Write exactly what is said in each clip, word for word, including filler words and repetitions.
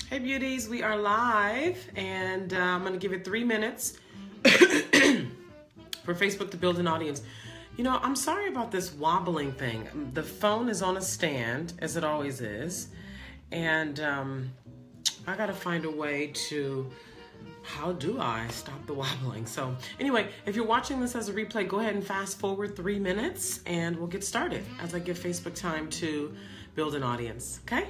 Hey beauties, we are live and uh, I'm gonna give it three minutes for Facebook to build an audience. You know, I'm sorry about this wobbling thing. The phone is on a stand, as it always is, and um, I gotta find a way to, how do I stop the wobbling? So anyway, if you're watching this as a replay, go ahead and fast forward three minutes and we'll get started as I give Facebook time to build an audience, okay?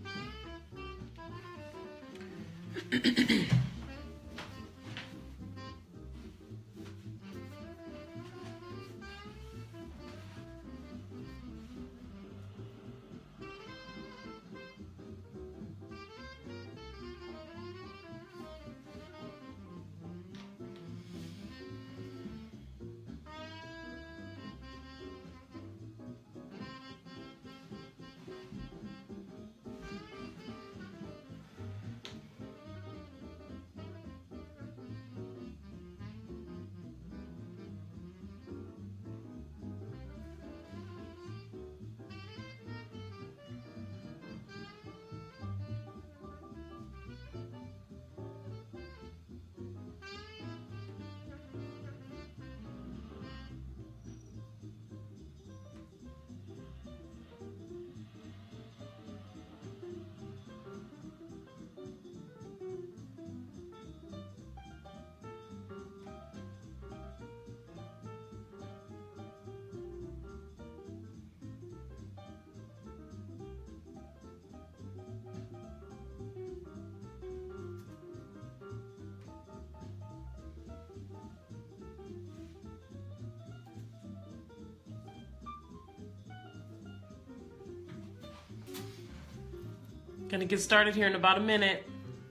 Gonna get started here in about a minute.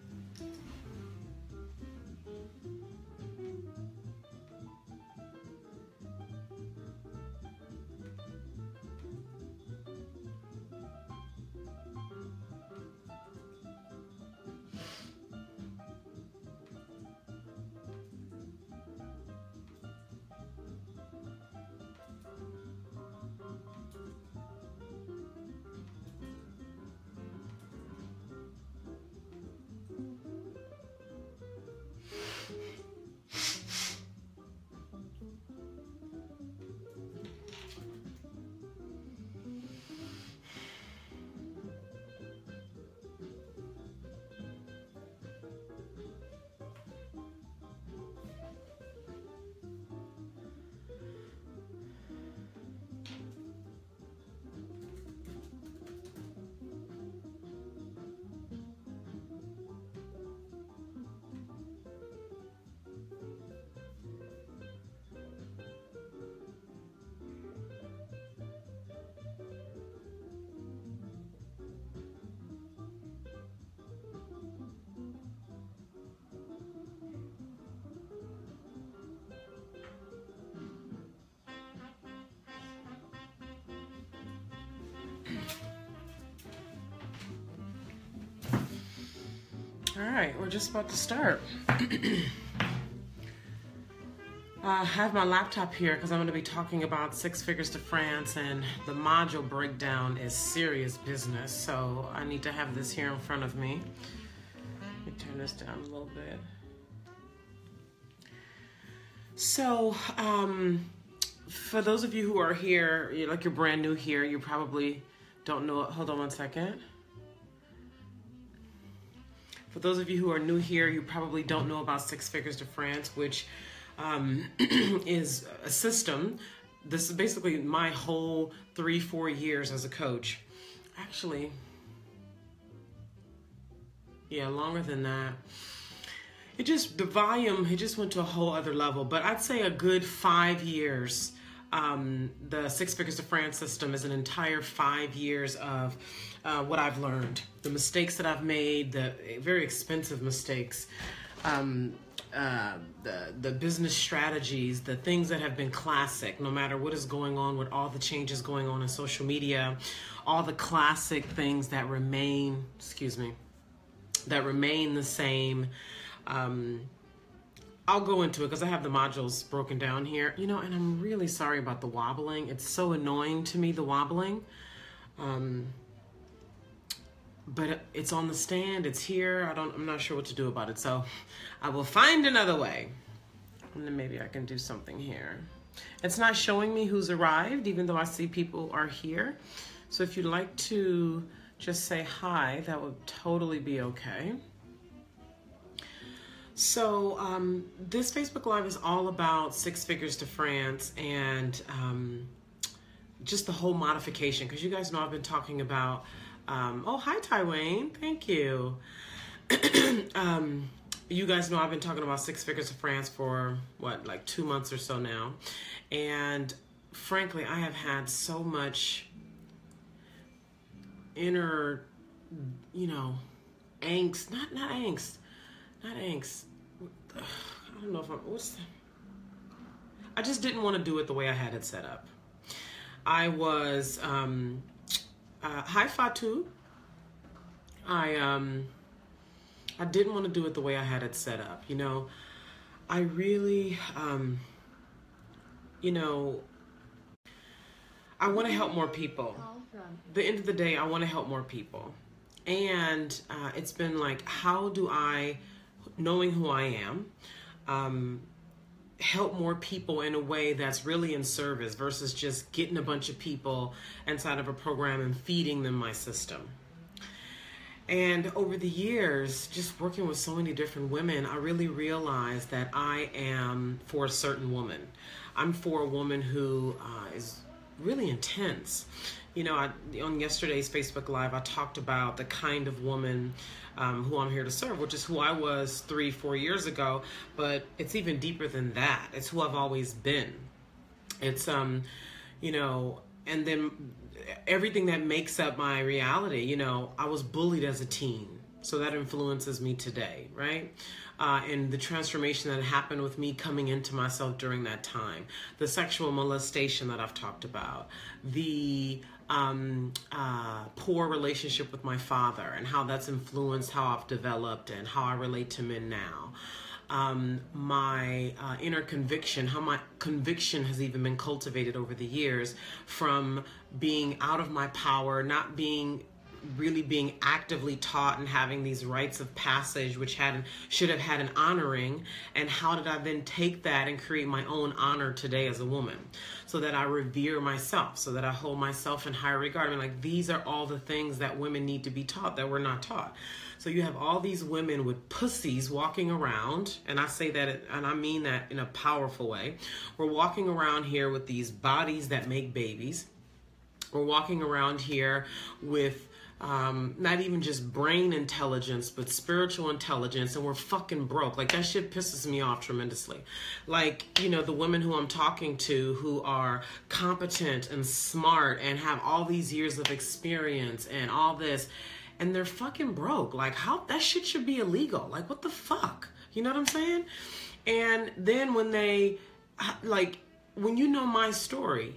All right, we're just about to start. uh, I have my laptop here because I'm going to be talking about Six Figures to France, and the module breakdown is serious business, so I need to have this here in front of me. Let me turn this down a little bit. So, um, for those of you who are here, you're, like you're brand new here, you probably don't know. Hold on one second. For those of you who are new here, you probably don't know about Six Figures to France, which um, is a system. This is basically my whole three, four years as a coach. Actually, yeah, longer than that. It just, the volume, it just went to a whole other level. But I'd say a good five years. Um, the Six Figures to France system is an entire five years of uh, what I've learned, the mistakes that I've made, the very expensive mistakes, um, uh, the, the business strategies, the things that have been classic, no matter what is going on with all the changes going on in social media, all the classic things that remain, excuse me, that remain the same. Um, I'll go into it because I have the modules broken down here, you know, and I'm really sorry about the wobbling. It's so annoying to me, the wobbling. Um, but it's on the stand. It's here. I don't. I'm not sure what to do about it. So I will find another way. And then maybe I can do something here. It's not showing me who's arrived, even though I see people are here. So if you'd like to just say hi, that would totally be okay. So um, this Facebook Live is all about Six Figures to France and um, just the whole modification. Because you guys know I've been talking about, um, oh, hi, Tywayne. Thank you. um, you guys know I've been talking about Six Figures to France for, what, like two months or so now. And frankly, I have had so much inner, you know, angst, not, not angst. Not angst. I don't know if I'm, what's the, I just didn't want to do it the way I had it set up. I was, um, uh, hi Fatou. I, um, I didn't want to do it the way I had it set up. You know, I really, um, you know, I want to help more people. The end of the day, I want to help more people. And uh, it's been like, how do I, knowing who I am, um, help more people in a way that's really in service versus just getting a bunch of people inside of a program and feeding them my system. And over the years, just working with so many different women, I really realized that I am for a certain woman. I'm for a woman who uh, is really intense. You know, I, on yesterday's Facebook Live, I talked about the kind of woman um, who I'm here to serve, which is who I was three, four years ago, but it's even deeper than that. It's who I've always been. It's, um, you know, and then everything that makes up my reality. You know, I was bullied as a teen, so that influences me today, right? Uh, and the transformation that happened with me coming into myself during that time, the sexual molestation that I've talked about, the um, uh, poor relationship with my father and how that's influenced how I've developed and how I relate to men now. Um, my uh, inner conviction, how my conviction has even been cultivated over the years from being out of my power, not being really being actively taught and having these rites of passage, which had should have had an honoring, and how did I then take that and create my own honor today as a woman, so that I revere myself, so that I hold myself in higher regard. I mean, like, these are all the things that women need to be taught that we're not taught. So you have all these women with pussies walking around, and I say that, and I mean that in a powerful way. We're walking around here with these bodies that make babies. We're walking around here with Um, not even just brain intelligence, but spiritual intelligence, and we're fucking broke. Like, that shit pisses me off tremendously. Like, you know, the women who I'm talking to who are competent and smart and have all these years of experience and all this, and they're fucking broke. Like, how, that shit should be illegal. Like, what the fuck? You know what I'm saying? And then when they, like, when you know my story,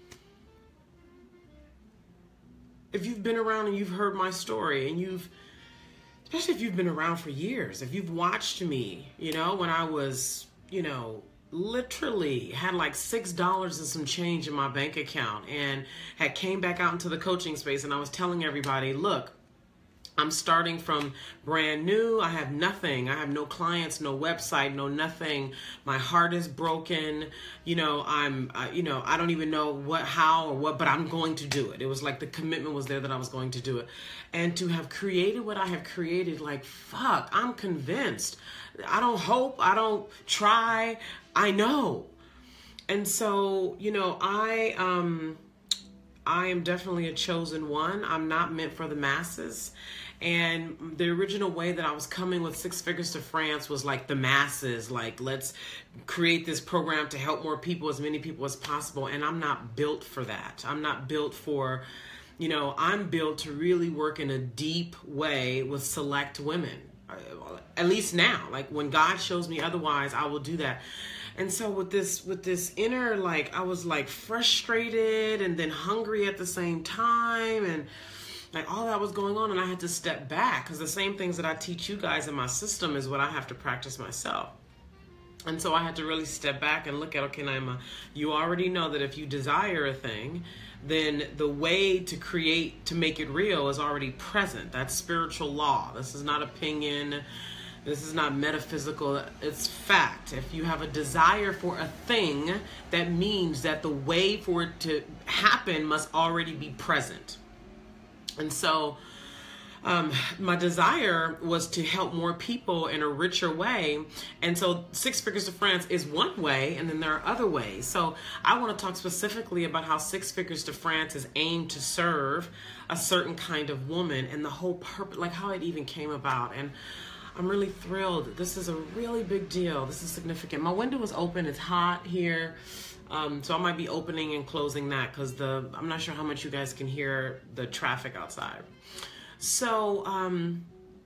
if you've been around and you've heard my story, and you've, especially if you've been around for years, if you've watched me, you know, when I was, you know, literally had like six dollars and some change in my bank account and had came back out into the coaching space, and I was telling everybody, look, I'm starting from brand new. I have nothing. I have no clients, no website, no nothing. My heart is broken. You know, I'm, uh, you know, I don't even know what, how or what, but I'm going to do it. It was like the commitment was there that I was going to do it. And to have created what I have created, like, fuck, I'm convinced. I don't hope, I don't try, I know. And so, you know, I, um, I am definitely a chosen one. I'm not meant for the masses. And the original way that I was coming with Six Figures to France was like the masses, like, let's create this program to help more people, as many people as possible. And I'm not built for that. I'm not built for, you know, I'm built to really work in a deep way with select women. At least now, like, when God shows me otherwise, I will do that. And so with this, with this inner, like, I was like frustrated and then hungry at the same time, and like all that was going on, and I had to step back, because the same things that I teach you guys in my system is what I have to practice myself. And so I had to really step back and look at, okay, Naima, you already know that if you desire a thing, then the way to create, to make it real is already present. That's spiritual law. This is not opinion. This is not metaphysical. It's fact. If you have a desire for a thing, that means that the way for it to happen must already be present. And so Um, my desire was to help more people in a richer way. And so Six Figures to France is one way, and then there are other ways. So I want to talk specifically about how Six Figures to France is aimed to serve a certain kind of woman and the whole purpose, like how it even came about. And I'm really thrilled. This is a really big deal. This is significant. My window is open. It's hot here. Um, so I might be opening and closing that because the I'm not sure how much you guys can hear the traffic outside. So, um,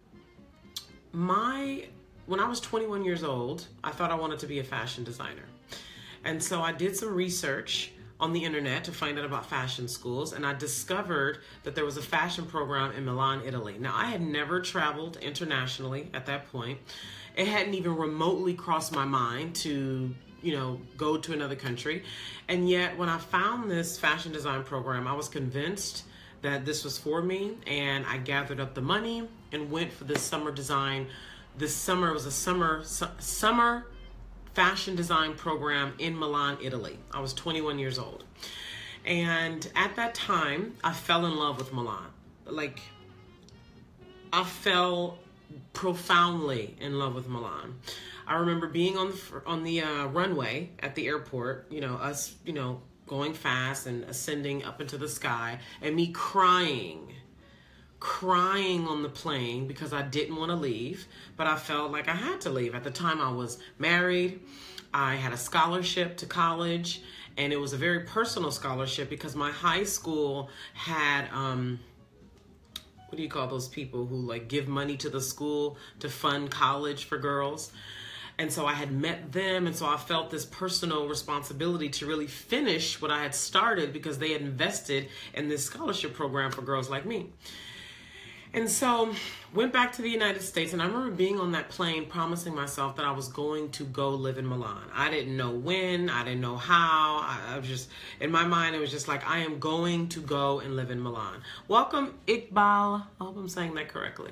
my, when I was twenty-one years old, I thought I wanted to be a fashion designer. And so I did some research on the internet to find out about fashion schools, and I discovered that there was a fashion program in Milan, Italy. Now, I had never traveled internationally at that point. It hadn't even remotely crossed my mind to, you know, go to another country. And yet, when I found this fashion design program, I was convinced that this was for me, and I gathered up the money and went for this summer design. This summer was a summer su summer fashion design program in Milan, Italy. I was twenty-one years old. And at that time, I fell in love with Milan. Like, I fell profoundly in love with Milan. I remember being on the, on the uh, runway at the airport, you know, us, you know, going fast and ascending up into the sky, and me crying, crying on the plane because I didn't want to leave, but I felt like I had to leave. At the time I was married, I had a scholarship to college, and it was a very personal scholarship because my high school had, um, what do you call those people who like give money to the school to fund college for girls? And so I had met them, and so I felt this personal responsibility to really finish what I had started because they had invested in this scholarship program for girls like me. And so went back to the United States, and I remember being on that plane promising myself that I was going to go live in Milan. I didn't know when, I didn't know how. I, I was just, in my mind, it was just like, I am going to go and live in Milan. Welcome, Iqbal. I hope I'm saying that correctly.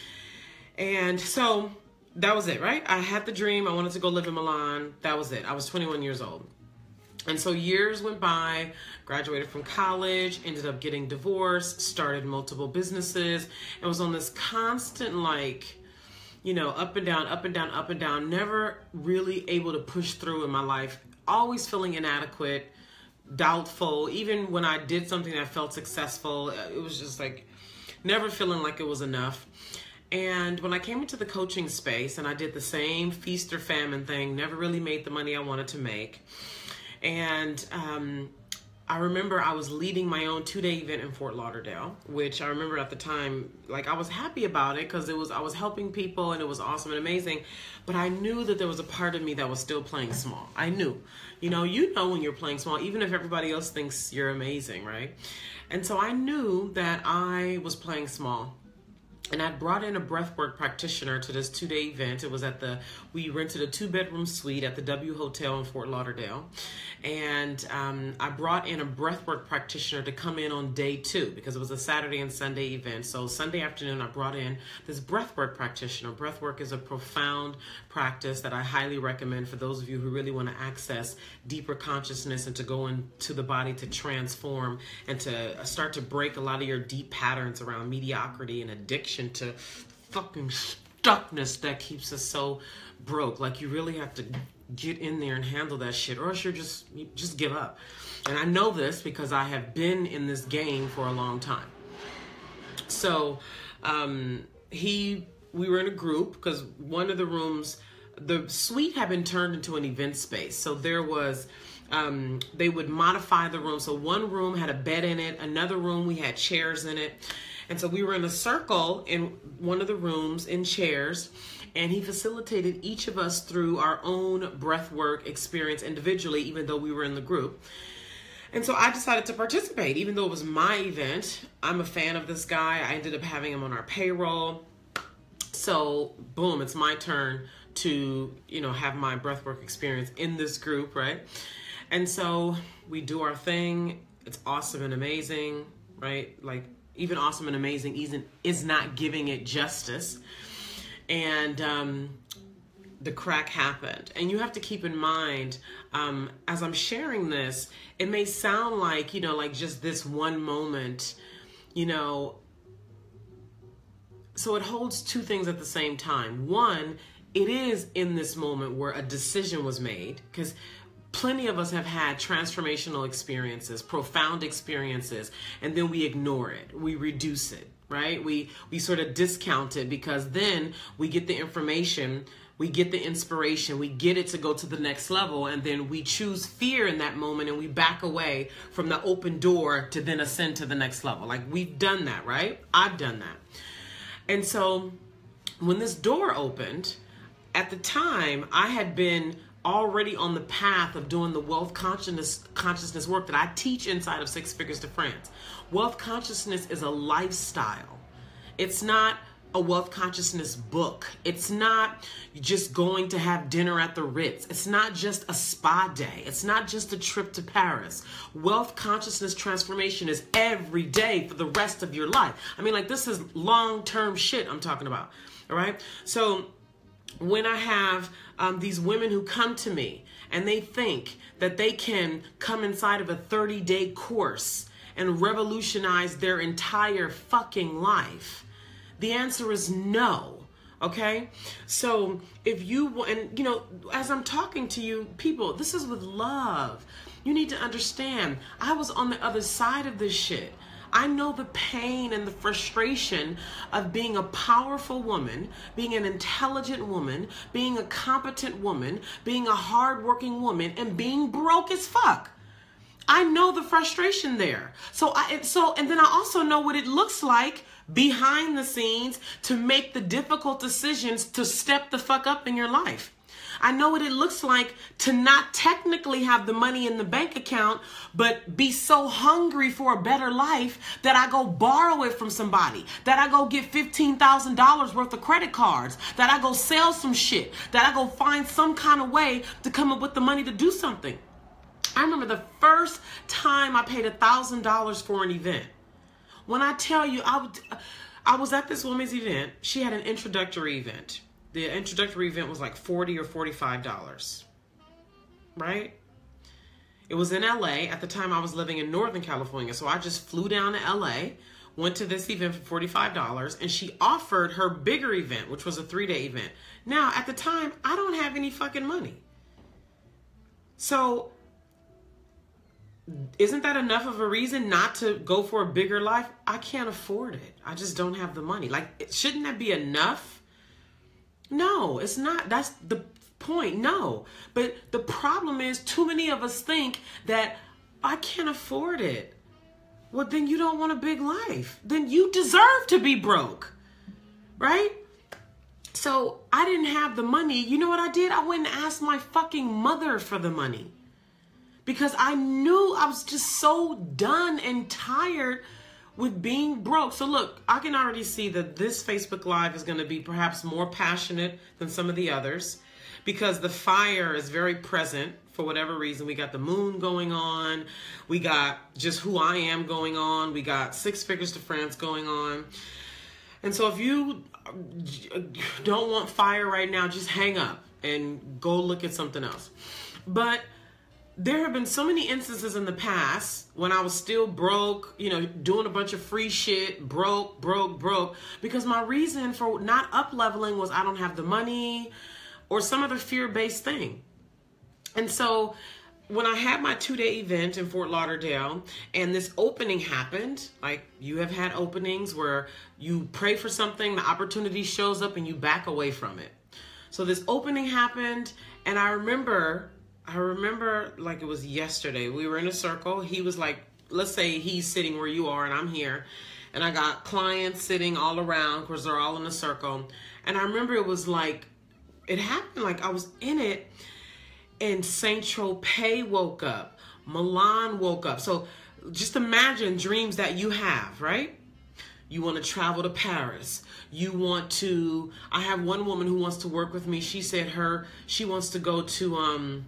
And so that was it, right? I had the dream. I wanted to go live in Milan. That was it. I was twenty-one years old. And so years went by, graduated from college, ended up getting divorced, started multiple businesses, and was on this constant, like, you know, up and down, up and down, up and down, never really able to push through in my life, always feeling inadequate, doubtful. Even when I did something that felt successful, it was just like never feeling like it was enough. And when I came into the coaching space and I did the same feast or famine thing, never really made the money I wanted to make. And um, I remember I was leading my own two-day event in Fort Lauderdale, which I remember at the time, like, I was happy about it because it was I was helping people and it was awesome and amazing. But I knew that there was a part of me that was still playing small. I knew, you know, you know when you're playing small, even if everybody else thinks you're amazing, right? And so I knew that I was playing small. And I brought in a breathwork practitioner to this two-day event. It was at the, we rented a two-bedroom suite at the W Hotel in Fort Lauderdale. And um, I brought in a breathwork practitioner to come in on day two because it was a Saturday and Sunday event. So Sunday afternoon, I brought in this breathwork practitioner. Breathwork is a profound practice that I highly recommend for those of you who really want to access deeper consciousness and to go into the body to transform and to start to break a lot of your deep patterns around mediocrity and addiction to fucking stuckness that keeps us so broke. Like, you really have to get in there and handle that shit, or else you're just you just give up. And I know this because I have been in this game for a long time. So um he we were in a group because one of the rooms, the suite had been turned into an event space. So there was um they would modify the room. So one room had a bed in it, another room we had chairs in it. And so we were in a circle in one of the rooms in chairs, and he facilitated each of us through our own breathwork experience individually, even though we were in the group. And so I decided to participate, even though it was my event. I'm a fan of this guy. I ended up having him on our payroll. So boom, it's my turn to, you know, have my breathwork experience in this group, right? And so we do our thing. It's awesome and amazing, right? Like, even awesome and amazing isn't, is not giving it justice. And um, the crack happened. And you have to keep in mind, um, as I'm sharing this, it may sound like, you know, like just this one moment, you know. So it holds two things at the same time. One, it is in this moment where a decision was made, because plenty of us have had transformational experiences, profound experiences, and then we ignore it. We reduce it, right? We we sort of discount it, because then we get the information, we get the inspiration, we get it to go to the next level, and then we choose fear in that moment and we back away from the open door to then ascend to the next level. Like, we've done that, right? I've done that. And so when this door opened, at the time, I had been already on the path of doing the wealth consciousness consciousness work that I teach inside of Six Figures to France. Wealth consciousness is a lifestyle. It's not a wealth consciousness book. It's not just going to have dinner at the Ritz. It's not just a spa day. It's not just a trip to Paris. Wealth consciousness transformation is every day for the rest of your life. I mean, like, this is long-term shit I'm talking about. All right. So when I have um, these women who come to me and they think that they can come inside of a thirty day course and revolutionize their entire fucking life, the answer is no. Okay. So if you, and you know, as I'm talking to you people, this is with love. You need to understand, I was on the other side of this shit. I know the pain and the frustration of being a powerful woman, being an intelligent woman, being a competent woman, being a hardworking woman, and being broke as fuck. I know the frustration there. So I, so, and then I also know what it looks like behind the scenes to make the difficult decisions to step the fuck up in your life. I know what it looks like to not technically have the money in the bank account, but be so hungry for a better life that I go borrow it from somebody, that I go get fifteen thousand dollars worth of credit cards, that I go sell some shit, that I go find some kind of way to come up with the money to do something. I remember the first time I paid one thousand dollars for an event. When I tell you, I, would, I was at this woman's event. She had an introductory event. The introductory event was like forty or forty-five dollars, right? It was in L A. At the time, I was living in Northern California. So I just flew down to L A, went to this event for forty-five dollars, and she offered her bigger event, which was a three-day event. Now, at the time, I don't have any fucking money. So isn't that enough of a reason not to go for a bigger life? I can't afford it. I just don't have the money. Like, shouldn't that be enough? No, it's not. That's the point. No. But the problem is, too many of us think that I can't afford it. Well, then you don't want a big life. Then you deserve to be broke. Right? So I didn't have the money. You know what I did? I went and asked my fucking mother for the money. Because I knew I was just so done and tired with being broke. So look, I can already see that this Facebook Live is going to be perhaps more passionate than some of the others, because the fire is very present for whatever reason. We got the moon going on. We got just who I am going on. We got Six Figures to France going on. And so if you don't want fire right now, just hang up and go look at something else. But there have been so many instances in the past when I was still broke, you know, doing a bunch of free shit, broke, broke, broke, because my reason for not up leveling was I don't have the money or some other fear-based thing. And so when I had my two-day event in Fort Lauderdale and this opening happened, like you have had openings where you pray for something, the opportunity shows up and you back away from it. So this opening happened, and I remember... I remember like it was yesterday. We were in a circle. He was like, let's say he's sitting where you are and I'm here. And I got clients sitting all around because they're all in a circle. And I remember it was like, it happened like I was in it. And Saint Tropez woke up. Milan woke up. So just imagine dreams that you have, right? You want to travel to Paris. You want to, I have one woman who wants to work with me. She said her, she wants to go to um,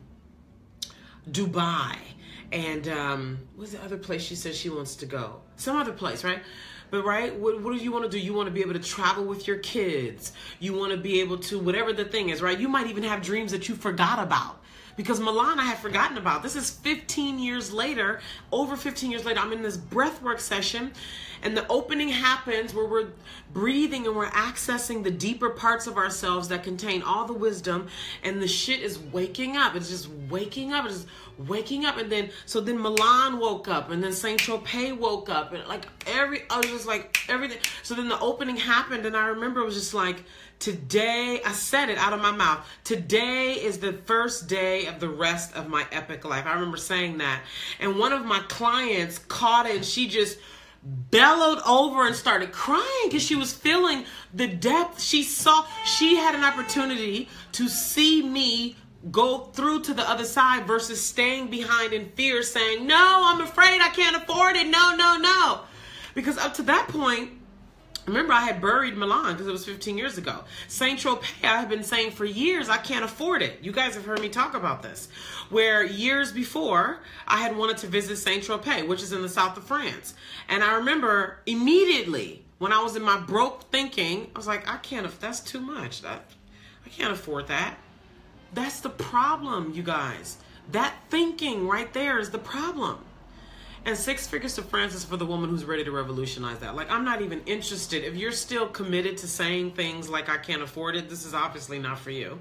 Dubai. And um, what's the other place she says she wants to go? Some other place, right? But right, what, what do you want to do? You want to be able to travel with your kids. You want to be able to, whatever the thing is, right? You might even have dreams that you forgot about. Because Milan, I had forgotten about. This is fifteen years later, over fifteen years later, I'm in this breathwork session, and the opening happens where we're breathing and we're accessing the deeper parts of ourselves that contain all the wisdom, and the shit is waking up. It's just waking up. It's just waking up. And then, so then Milan woke up, and then Saint Tropez woke up, and like every, I was just like everything. So then the opening happened, and I remember it was just like, today, I said it out of my mouth, today is the first day of the rest of my epic life. I remember saying that. And one of my clients caught it, and she just bellowed over and started crying because she was feeling the depth. She saw, she had an opportunity to see me go through to the other side versus staying behind in fear saying, no, I'm afraid, I can't afford it. No, no, no. Because up to that point, remember, I had buried Milan because it was fifteen years ago. Saint Tropez, I have been saying for years, I can't afford it. You guys have heard me talk about this. Where years before, I had wanted to visit Saint Tropez, which is in the south of France. And I remember immediately when I was in my broke thinking, I was like, I can't, that's too much. That, I can't afford that. That's the problem, you guys. That thinking right there is the problem. And Six Figures to France is for the woman who's ready to revolutionize that. Like, I'm not even interested. If you're still committed to saying things like, I can't afford it, this is obviously not for you.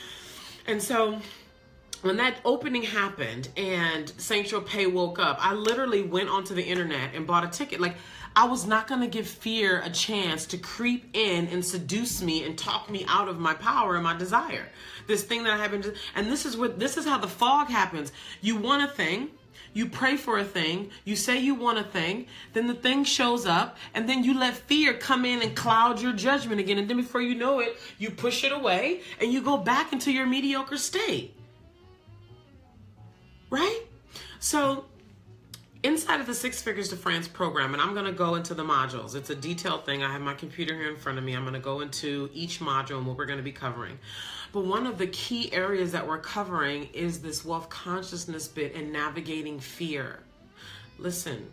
And so when that opening happened and Saint Tropez woke up, I literally went onto the internet and bought a ticket. Like, I was not going to give fear a chance to creep in and seduce me and talk me out of my power and my desire. This thing that I have been, and this is what, this is how the fog happens. You want a thing. You pray for a thing, you say you want a thing, then the thing shows up, and then you let fear come in and cloud your judgment again. And then before you know it, you push it away and you go back into your mediocre state. Right? So inside of the Six Figures to France program, and I'm going to go into the modules. It's a detailed thing. I have my computer here in front of me. I'm going to go into each module and what we're going to be covering. But one of the key areas that we're covering is this wealth consciousness bit and navigating fear. Listen,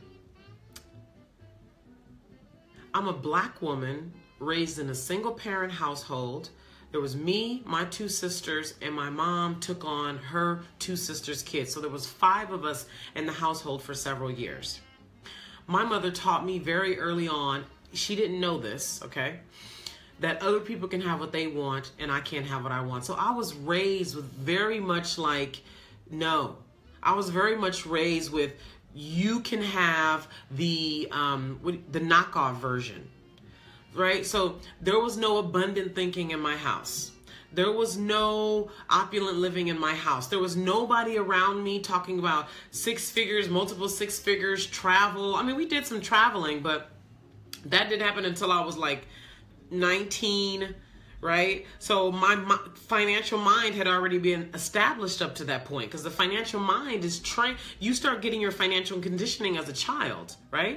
I'm a black woman raised in a single parent household. There was me, my two sisters, and my mom took on her two sisters' kids. So there was five of us in the household for several years. My mother taught me very early on, she didn't know this, okay, that other people can have what they want and I can't have what I want. So I was raised with very much like, no. I was very much raised with, you can have the um, the knockoff version, right? So there was no abundant thinking in my house. There was no opulent living in my house. There was nobody around me talking about six figures, multiple six figures, travel. I mean, we did some traveling, but that didn't happen until I was like nineteen, right? So my, my financial mind had already been established up to that point, because the financial mind is trained. You start getting your financial conditioning as a child, right?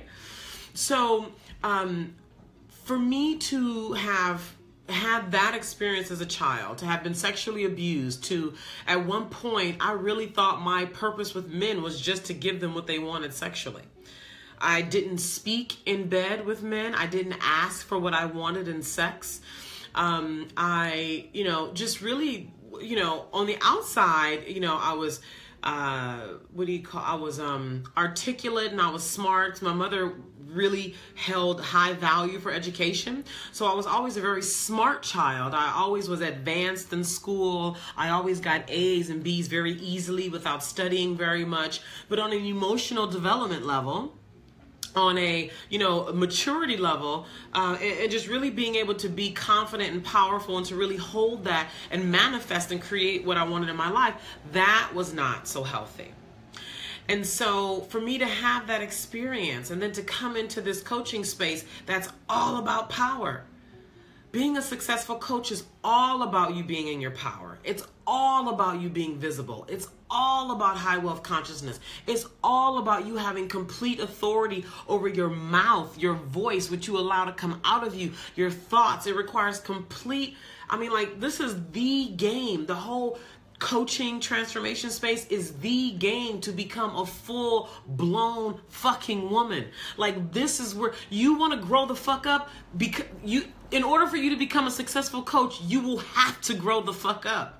So um, for me to have had that experience as a child, to have been sexually abused, to at one point I really thought my purpose with men was just to give them what they wanted sexually. I didn't speak in bed with men. I didn't ask for what I wanted in sex. Um, I, you know, just really, you know, on the outside, you know, I was, uh, what do you call, I was um, articulate and I was smart. My mother really held high value for education. So I was always a very smart child. I always was advanced in school. I always got A's and B's very easily without studying very much. But on an emotional development level, on a, you know, maturity level, uh, and, and just really being able to be confident and powerful and to really hold that and manifest and create what I wanted in my life, that was not so healthy. And so for me to have that experience and then to come into this coaching space that's all about power, Being a successful coach is all about you being in your power. It's all about you being visible. It's all about high wealth consciousness. It's all about you having complete authority over your mouth, your voice, what you allow to come out of you, your thoughts. It requires complete, I mean, like, this is the game. The whole coaching transformation space is the game to become a full blown fucking woman. Like, this is where you want to grow the fuck up, because you, in order for you to become a successful coach, you will have to grow the fuck up.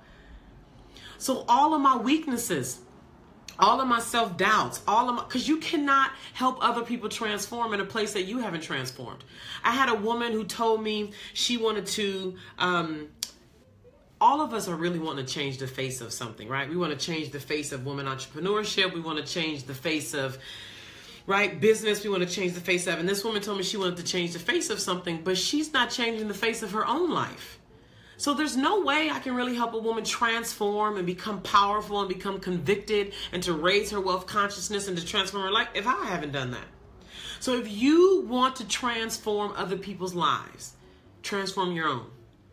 So all of my weaknesses, all of my self-doubts, all of my, because you cannot help other people transform in a place that you haven't transformed. I had a woman who told me she wanted to, um, all of us are really wanting to change the face of something, right? We want to change the face of women entrepreneurship. We want to change the face of, right, business. We want to change the face of, and this woman told me she wanted to change the face of something, but she's not changing the face of her own life. So there's no way I can really help a woman transform and become powerful and become convicted and to raise her wealth consciousness and to transform her life if I haven't done that. So if you want to transform other people's lives, transform your own.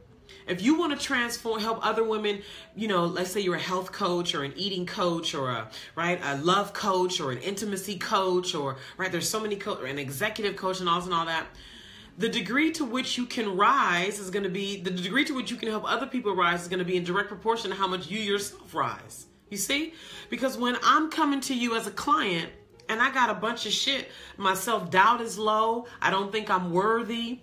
If you want to transform, help other women, you know, let's say you're a health coach or an eating coach or a, right, a love coach or an intimacy coach or, right, there's so many, co- or an executive coach and all this and all that. The degree to which you can rise is going to be, the degree to which you can help other people rise is going to be in direct proportion to how much you yourself rise. You see? Because when I'm coming to you as a client and I got a bunch of shit, my self-doubt is low, I don't think I'm worthy,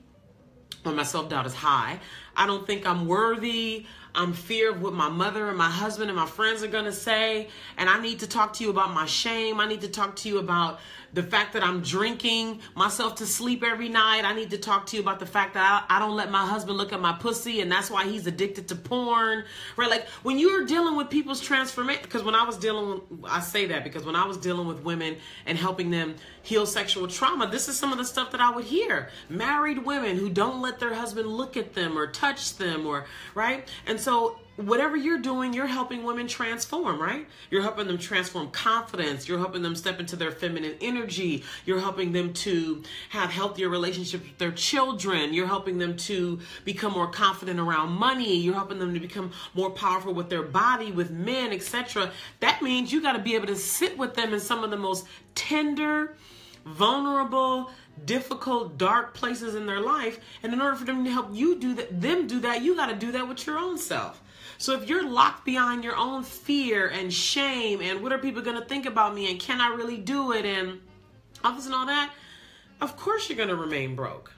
or my self-doubt is high, I don't think I'm worthy, I'm fear of what my mother and my husband and my friends are going to say, and I need to talk to you about my shame, I need to talk to you about the fact that I'm drinking myself to sleep every night. I need to talk to you about the fact that I, I don't let my husband look at my pussy and that's why he's addicted to porn, right? Like when you're dealing with people's transformation, because when I was dealing with, I say that because when I was dealing with women and helping them heal sexual trauma, this is some of the stuff that I would hear. Married women who don't let their husband look at them or touch them or, right? And so whatever you're doing, you're helping women transform, right? You're helping them transform confidence. You're helping them step into their feminine energy. You're helping them to have healthier relationships with their children. You're helping them to become more confident around money. You're helping them to become more powerful with their body, with men, et cetera. That means you got to be able to sit with them in some of the most tender, vulnerable, difficult, dark places in their life. And in order for them to help you do that, them do that, you got to do that with your own self. So if you're locked behind your own fear and shame and what are people going to think about me and can I really do it and all this and all that, of course you're going to remain broke.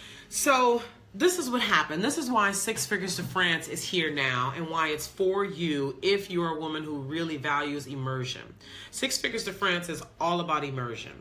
So this is what happened. This is why Six Figures to France is here now and why it's for you if you're a woman who really values immersion. Six Figures to France is all about immersion.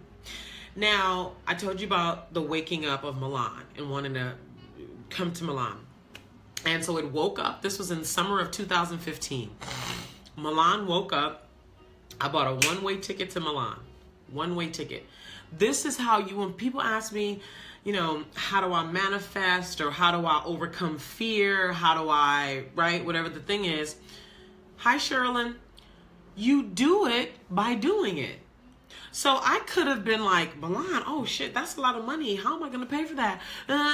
Now, I told you about the waking up of Milan and wanting to come to Milan. And so it woke up. This was in summer of two thousand fifteen. Milan woke up. I bought a one-way ticket to Milan. One-way ticket. This is how you, when people ask me, you know, how do I manifest or how do I overcome fear? How do I, right? Whatever the thing is. Hi, Sherilyn. You do it by doing it. So I could have been like, Milan, oh shit, that's a lot of money. How am I going to pay for that? Uh,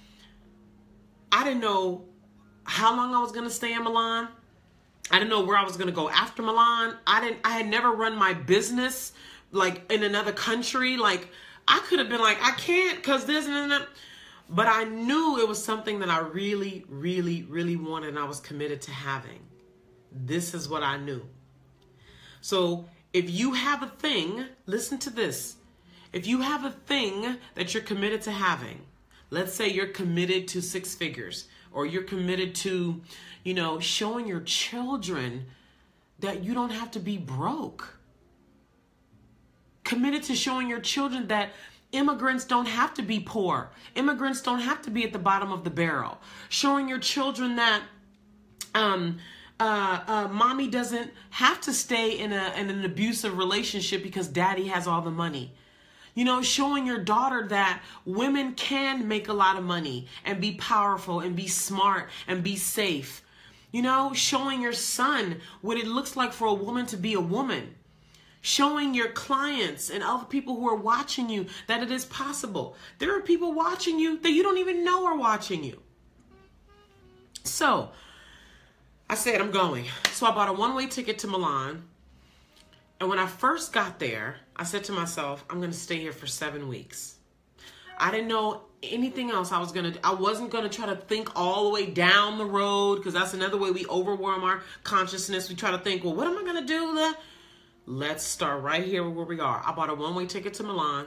I didn't know how long I was going to stay in Milan. I didn't know where I was going to go after Milan. I didn't, I had never run my business like in another country. Like I could have been like, I can't cause this and that. But I knew it was something that I really, really, really wanted and I was committed to having. This is what I knew. So if you have a thing, listen to this. If you have a thing that you're committed to having, let's say you're committed to six figures or you're committed to, you know, showing your children that you don't have to be broke. Committed to showing your children that immigrants don't have to be poor. Immigrants don't have to be at the bottom of the barrel. Showing your children that um, uh, uh, mommy doesn't have to stay in, a, in an abusive relationship because daddy has all the money. You know, showing your daughter that women can make a lot of money and be powerful and be smart and be safe. You know, showing your son what it looks like for a woman to be a woman. Showing your clients and other people who are watching you that it is possible. There are people watching you that you don't even know are watching you. So I said, I'm going. So I bought a one-way ticket to Milan. And when I first got there, I said to myself, I'm going to stay here for seven weeks. I didn't know anything else I was going to do. I wasn't going to try to think all the way down the road, because that's another way we overwhelm our consciousness. We try to think, well, what am I going to do? Let's start right here where we are. I bought a one-way ticket to Milan.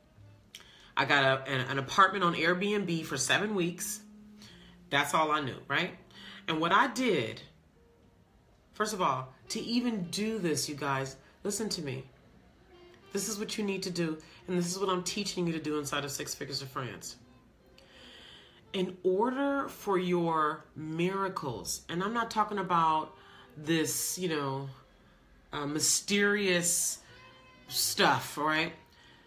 I got a, an, an apartment on Airbnb for seven weeks. That's all I knew, right? And what I did, first of all, to even do this, you guys, listen to me. This is what you need to do, and this is what I'm teaching you to do inside of Six Figures to France. In order for your miracles, and I'm not talking about this, you know, uh, mysterious stuff, all right?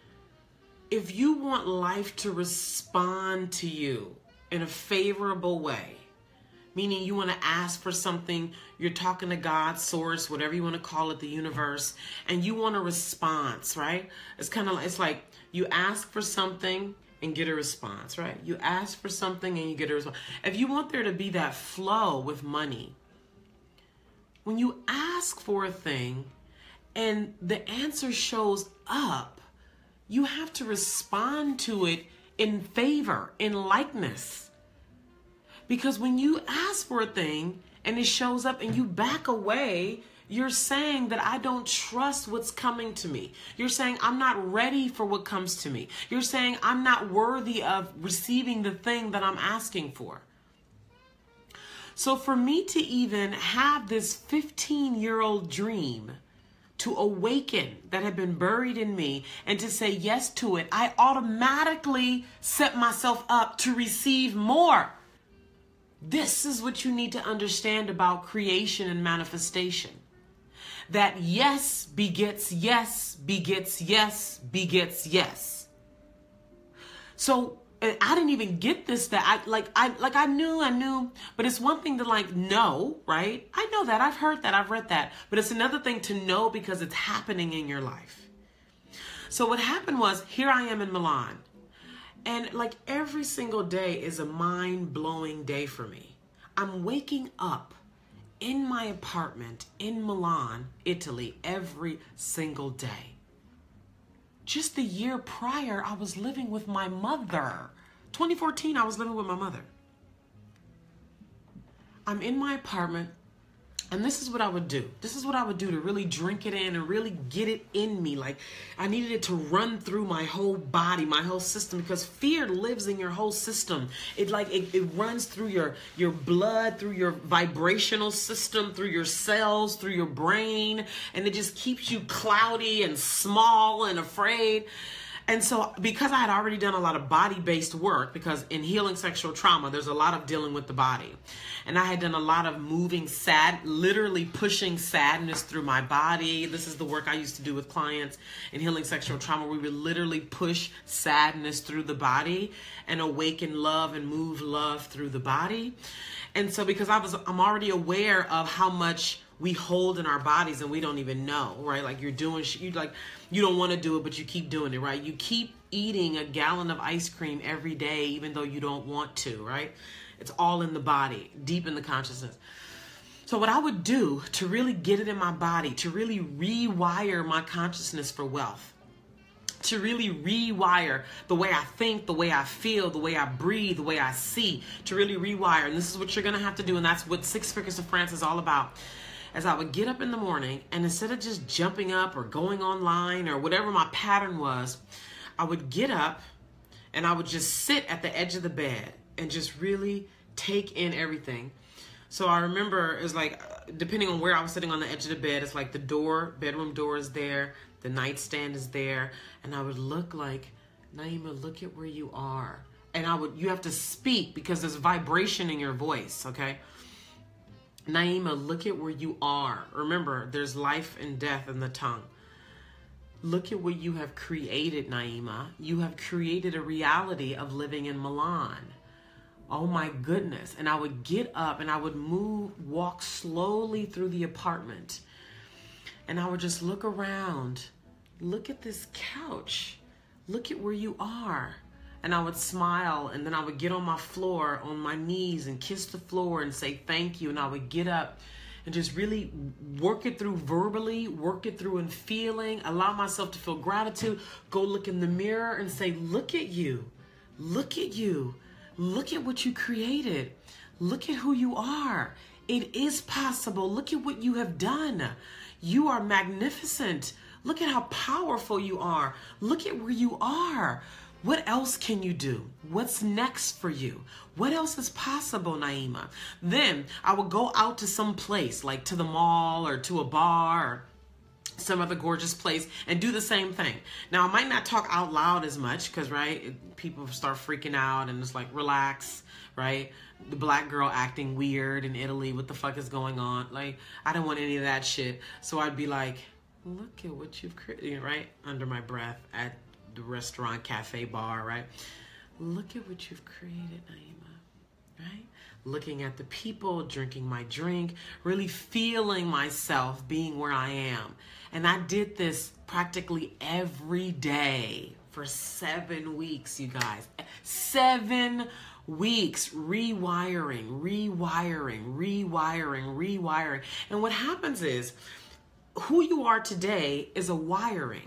If you want life to respond to you in a favorable way, meaning you want to ask for something, you're talking to God, source, whatever you want to call it, the universe, and you want a response, right? It's kind of like, it's like you ask for something and get a response, right? You ask for something and you get a response. If you want there to be that flow with money, when you ask for a thing and the answer shows up, you have to respond to it in favor, in likeness. Because when you ask for a thing and it shows up and you back away, you're saying that I don't trust what's coming to me. You're saying I'm not ready for what comes to me. You're saying I'm not worthy of receiving the thing that I'm asking for. So for me to even have this fifteen-year-old dream to awaken that had been buried in me and to say yes to it, I automatically set myself up to receive more. This is what you need to understand about creation and manifestation. That yes begets yes, begets yes, begets yes. So I didn't even get this, that I like I like I knew I knew, but it's one thing to like know, right? I know that, I've heard that, I've read that, but it's another thing to know because it's happening in your life. So what happened was, here I am in Milan. And like every single day is a mind-blowing day for me. I'm waking up in my apartment in Milan, Italy, every single day. Just the year prior, I was living with my mother. twenty fourteen, I was living with my mother. I'm in my apartment. And this is what I would do. This is what I would do to really drink it in and really get it in me. Like I needed it to run through my whole body, my whole system, because fear lives in your whole system. It like it, it runs through your, your blood, through your vibrational system, through your cells, through your brain. And it just keeps you cloudy and small and afraid. And so because I had already done a lot of body-based work, because in healing sexual trauma, there's a lot of dealing with the body. And I had done a lot of moving sad, literally pushing sadness through my body. This is the work I used to do with clients in healing sexual trauma. We would literally push sadness through the body and awaken love and move love through the body. And so because I was, I'm already aware of how much we hold in our bodies and we don't even know, right? Like you're doing, you like, you don't want to do it, but you keep doing it, right? You keep eating a gallon of ice cream every day, even though you don't want to, right? It's all in the body, deep in the consciousness. So what I would do to really get it in my body, to really rewire my consciousness for wealth, to really rewire the way I think, the way I feel, the way I breathe, the way I see, to really rewire. And this is what you're going to have to do. And that's what Six Figures to France is all about. As I would get up in the morning, and instead of just jumping up or going online or whatever my pattern was, I would get up and I would just sit at the edge of the bed and just really take in everything. So I remember it was like, depending on where I was sitting on the edge of the bed, it's like the door, bedroom door is there, the nightstand is there, and I would look like, Naima, look at where you are. And I would, you have to speak because there's vibration in your voice, okay? Naima, look at where you are. Remember, there's life and death in the tongue. Look at what you have created, Naima. You have created a reality of living in Milan. Oh my goodness. And I would get up and I would move, walk slowly through the apartment. And I would just look around. Look at this couch. Look at where you are. and I would smile, and then I would get on my floor, on my knees, and kiss the floor and say thank you. And I would get up and just really work it through verbally, work it through in feeling, allow myself to feel gratitude, go look in the mirror and say, look at you, look at you, look at what you created, look at who you are. It is possible. Look at what you have done. You are magnificent. Look at how powerful you are. Look at where you are. What else can you do? What's next for you? What else is possible, Naima? Then I would go out to some place, like to the mall or to a bar or some other gorgeous place, and do the same thing. Now, I might not talk out loud as much because, right, it, people start freaking out and it's like, relax, right? The black girl acting weird in Italy. What the fuck is going on? Like, I don't want any of that shit. So I'd be like, look at what you've created, right? Under my breath at the restaurant, cafe, bar, right? Look at what you've created, Naima, right? Looking at the people, drinking my drink, really feeling myself being where I am. And I did this practically every day for seven weeks, you guys. Seven weeks, rewiring, rewiring, rewiring, rewiring. And what happens is, who you are today is a wiring.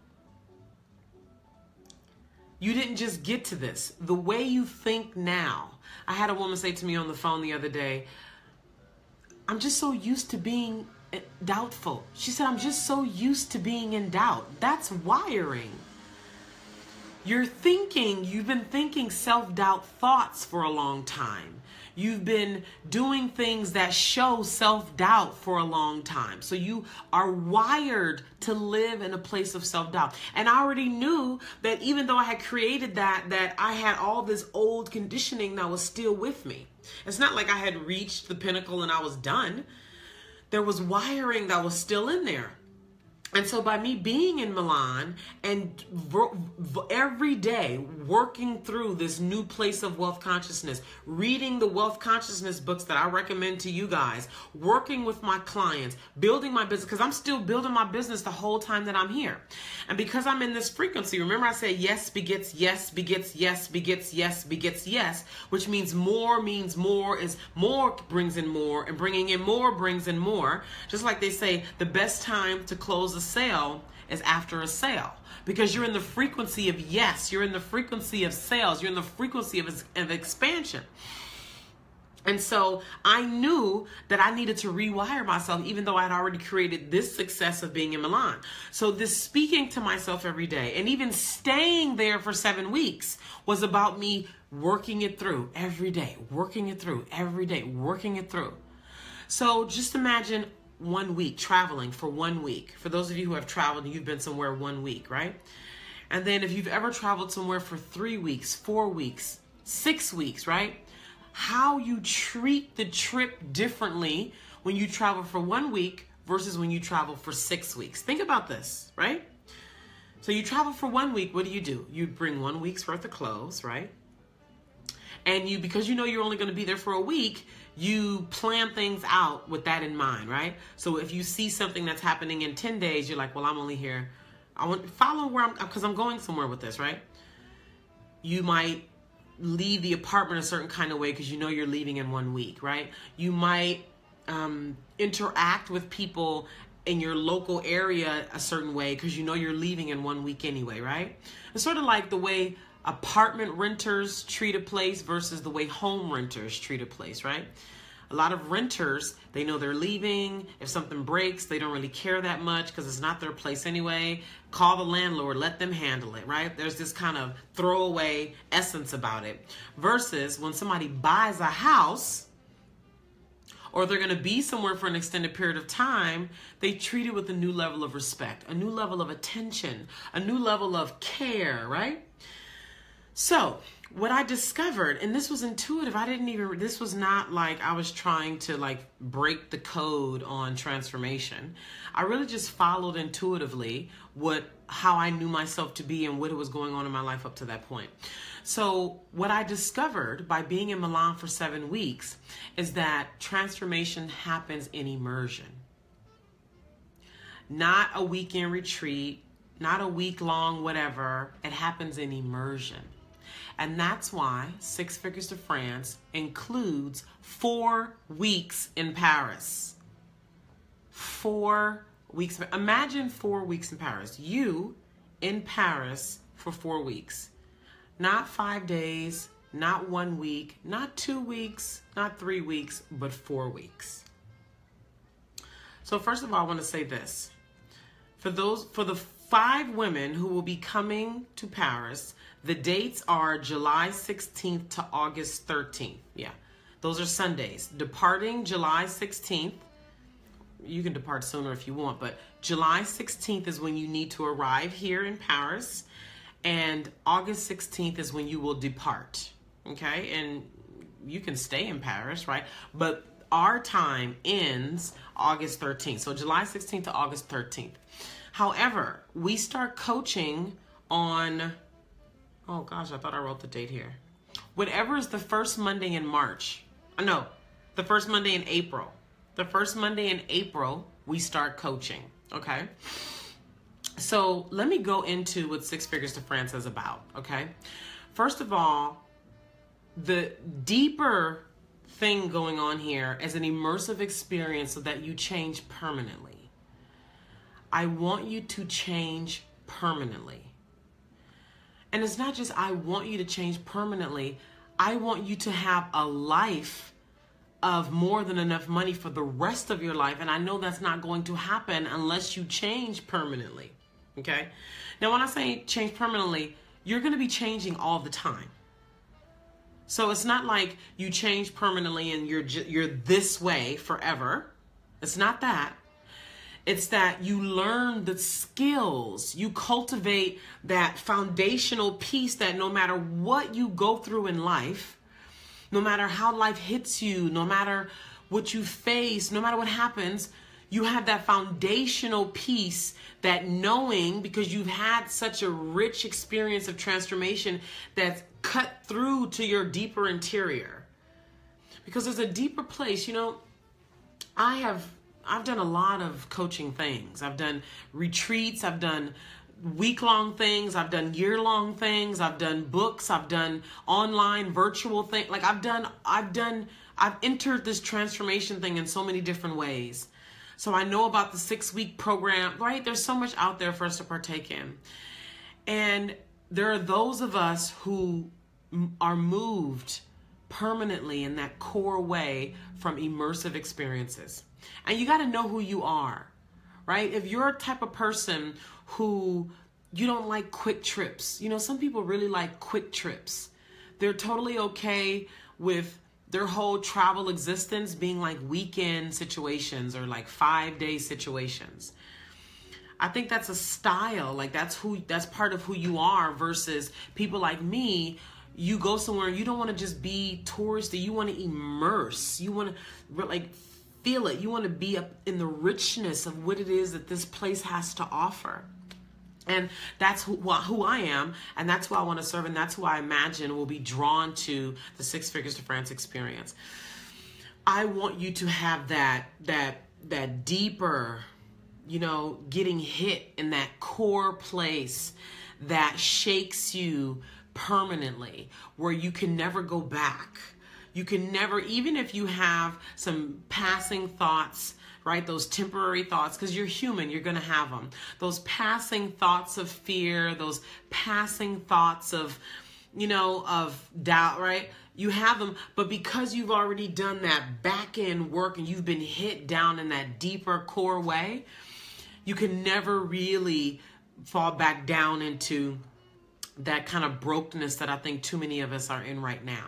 You didn't just get to this. The way you think now. I had a woman say to me on the phone the other day, I'm just so used to being doubtful. She said, I'm just so used to being in doubt. That's wiring. You're thinking, you've been thinking self-doubt thoughts for a long time. You've been doing things that show self-doubt for a long time. So you are wired to live in a place of self-doubt. And I already knew that even though I had created that, that I had all this old conditioning that was still with me. It's not like I had reached the pinnacle and I was done. There was wiring that was still in there. And so by me being in Milan and every day working through this new place of wealth consciousness, reading the wealth consciousness books that I recommend to you guys, working with my clients, building my business, because I'm still building my business the whole time that I'm here. And because I'm in this frequency, remember I said yes begets yes, begets yes, begets yes, begets yes, which means more means more is more brings in more, and bringing in more brings in more. Just like they say, the best time to close a sale is after a sale, because you're in the frequency of yes, you're in the frequency of sales, you're in the frequency of, of expansion. And so I knew that I needed to rewire myself, even though I had already created this success of being in Milan. So this speaking to myself every day and even staying there for seven weeks was about me working it through every day, working it through every day, working it through. So just imagine one week, traveling for one week. For those of you who have traveled and you've been somewhere one week, right? And then if you've ever traveled somewhere for three weeks, four weeks, six weeks, right? How you treat the trip differently when you travel for one week versus when you travel for six weeks. Think about this, right? So you travel for one week, what do you do? You bring one week's worth of clothes, right? And you, because you know you're only going to be there for a week, you plan things out with that in mind, right? So if you see something that's happening in ten days, you're like, well, I'm only here. I want to follow where I'm, because I'm going somewhere with this, right? You might leave the apartment a certain kind of way because you know you're leaving in one week, right? You might um, interact with people in your local area a certain way because you know you're leaving in one week anyway, right? It's sort of like the way apartment renters treat a place versus the way home renters treat a place, right? A lot of renters, they know they're leaving. If something breaks, they don't really care that much because it's not their place anyway. Call the landlord, let them handle it, right? There's this kind of throwaway essence about it. Versus when somebody buys a house, or they're going to be somewhere for an extended period of time, they treat it with a new level of respect, a new level of attention, a new level of care, right? So what I discovered, and this was intuitive, I didn't even, this was not like I was trying to like break the code on transformation. I really just followed intuitively what, how I knew myself to be and what was going on in my life up to that point. So what I discovered by being in Milan for seven weeks is that transformation happens in immersion. Not a weekend retreat, not a week long, whatever. It happens in immersion. And that's why Six Figures to France includes four weeks in Paris. Four weeks. Imagine four weeks in Paris. You in Paris for four weeks. Not five days, not one week, not two weeks, not three weeks, but four weeks. So first of all, I want to say this. For those, for the five women who will be coming to Paris, the dates are July sixteenth to August thirteenth. Yeah, those are Sundays. Departing July sixteenth. You can depart sooner if you want, but July sixteenth is when you need to arrive here in Paris, and August sixteenth is when you will depart, okay? And you can stay in Paris, right? But our time ends August thirteenth, so July sixteenth to August thirteenth. However, we start coaching on, oh gosh, I thought I wrote the date here. Whatever is the first Monday in March. Uh, no, the first Monday in April. The first Monday in April, we start coaching, okay? So let me go into what Six Figures to France is about, okay? First of all, the deeper thing going on here is an immersive experience so that you change permanently. I want you to change permanently. And it's not just I want you to change permanently. I want you to have a life of more than enough money for the rest of your life. And I know that's not going to happen unless you change permanently. Okay. Now, when I say change permanently, you're going to be changing all the time. So it's not like you change permanently and you're, you're this way forever. It's not that. It's that you learn the skills, you cultivate that foundational piece that no matter what you go through in life, no matter how life hits you, no matter what you face, no matter what happens, you have that foundational piece that knowing, because you've had such a rich experience of transformation that's cut through to your deeper interior. Because there's a deeper place. You know, I have, I've done a lot of coaching things. I've done retreats. I've done week-long things. I've done year-long things. I've done books. I've done online virtual things. Like I've done, I've done, I've entered this transformation thing in so many different ways. So I know about the six-week program, right? There's so much out there for us to partake in. And there are those of us who are moved permanently in that core way from immersive experiences. And you got to know who you are, right? If you're a type of person who you don't like quick trips, you know, some people really like quick trips. They're totally okay with their whole travel existence being like weekend situations or like five day situations. I think that's a style, like that's who, that's part of who you are versus people like me. You go somewhere and you don't want to just be touristy. You want to immerse. You want to like feel it. You want to be up in the richness of what it is that this place has to offer. And that's who, who I am, and that's who I want to serve, and that's who I imagine will be drawn to the Six Figures to France experience. I want you to have that, that, that deeper, you know, getting hit in that core place that shakes you permanently, where you can never go back. You can never, even if you have some passing thoughts, right? Those temporary thoughts, because you're human, you're going to have them. Those passing thoughts of fear, those passing thoughts of, you know, of doubt, right? You have them, but because you've already done that back end work and you've been hit down in that deeper core way, you can never really fall back down into that kind of brokenness that I think too many of us are in right now.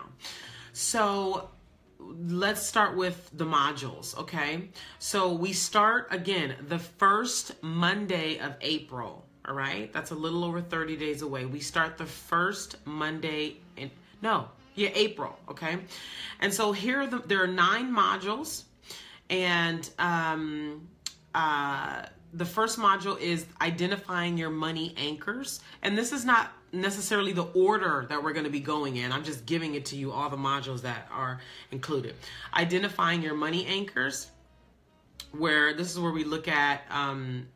So let's start with the modules, okay? So we start, again, the first Monday of April, all right? That's a little over thirty days away. We start the first Monday in, no, yeah, April, okay? And so here are the, there are nine modules, and um, uh, the first module is identifying your money anchors. And this is not necessarily the order that we're going to be going in. I'm just giving it to you, all the modules that are included. Identifying your money anchors, where this is where we look at um,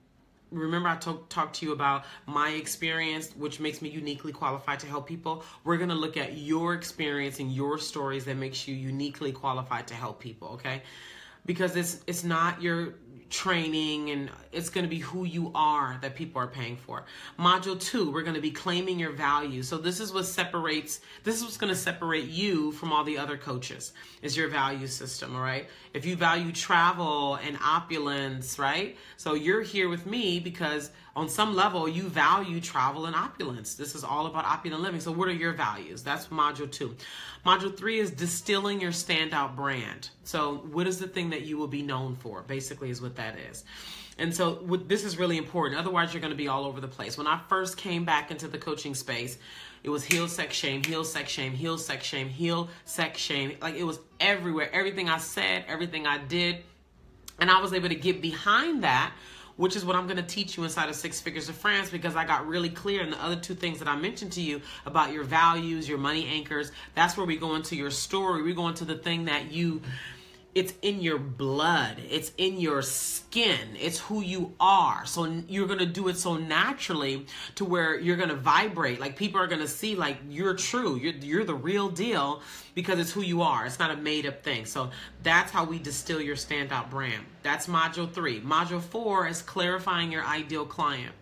remember I talk, talked to you about my experience, which makes me uniquely qualified to help people. We're going to look at your experience and your stories that makes you uniquely qualified to help people, okay? Because it's it's not your training, and it's going to be who you are that people are paying for. Module two, we're going to be claiming your value. So this is what separates, this is what's going to separate you from all the other coaches, is your value system, all right? If you value travel and opulence, right? So you're here with me because on some level you value travel and opulence. This is all about opulent living. So what are your values? That's module two. Module three is distilling your standout brand. So what is the thing that you will be known for, basically, is what that is. And so what, this is really important. Otherwise, you're going to be all over the place. When I first came back into the coaching space, it was heal, sex, shame, heal, sex, shame, heal, sex, shame, heal, sex, shame. Like, it was everywhere. Everything I said, everything I did. And I was able to get behind that, which is what I'm going to teach you inside of Six Figures of France, because I got really clear in the other two things that I mentioned to you about your values, your money anchors. That's where we go into your story. We go into the thing that you, it's in your blood. It's in your skin. It's who you are. So you're going to do it so naturally to where you're going to vibrate. Like, people are going to see, like, you're true. You're, you're the real deal, because it's who you are. It's not a made up thing. So that's how we distill your standout brand. That's module three. Module four is clarifying your ideal client.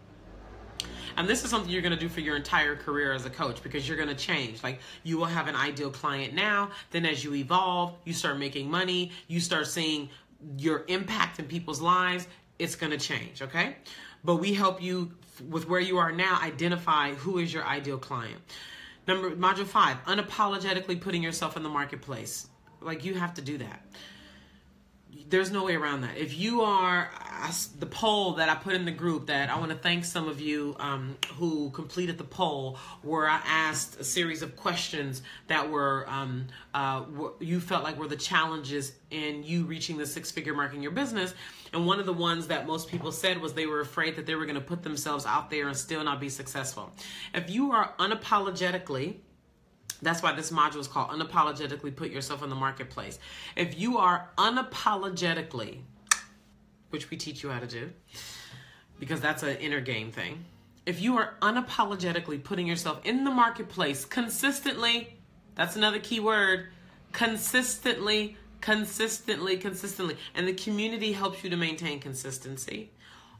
And this is something you're going to do for your entire career as a coach, because you're going to change. Like, you will have an ideal client now. Then as you evolve, you start making money. You start seeing your impact in people's lives. It's going to change, okay? But we help you with where you are now, identify who is your ideal client. Number, module five, unapologetically putting yourself in the marketplace. Like, you have to do that. There's no way around that. If you are, I, the poll that I put in the group, that I want to thank some of you um, who completed the poll, where I asked a series of questions that were, um, uh, were, you felt like were the challenges in you reaching the six-figure mark in your business. And one of the ones that most people said was they were afraid that they were going to put themselves out there and still not be successful. If you are unapologetically, that's why this module is called Unapologetically Put Yourself in the Marketplace. If you are unapologetically, which we teach you how to do, because that's an inner game thing. If you are unapologetically putting yourself in the marketplace consistently, that's another key word, consistently, consistently, consistently. And the community helps you to maintain consistency.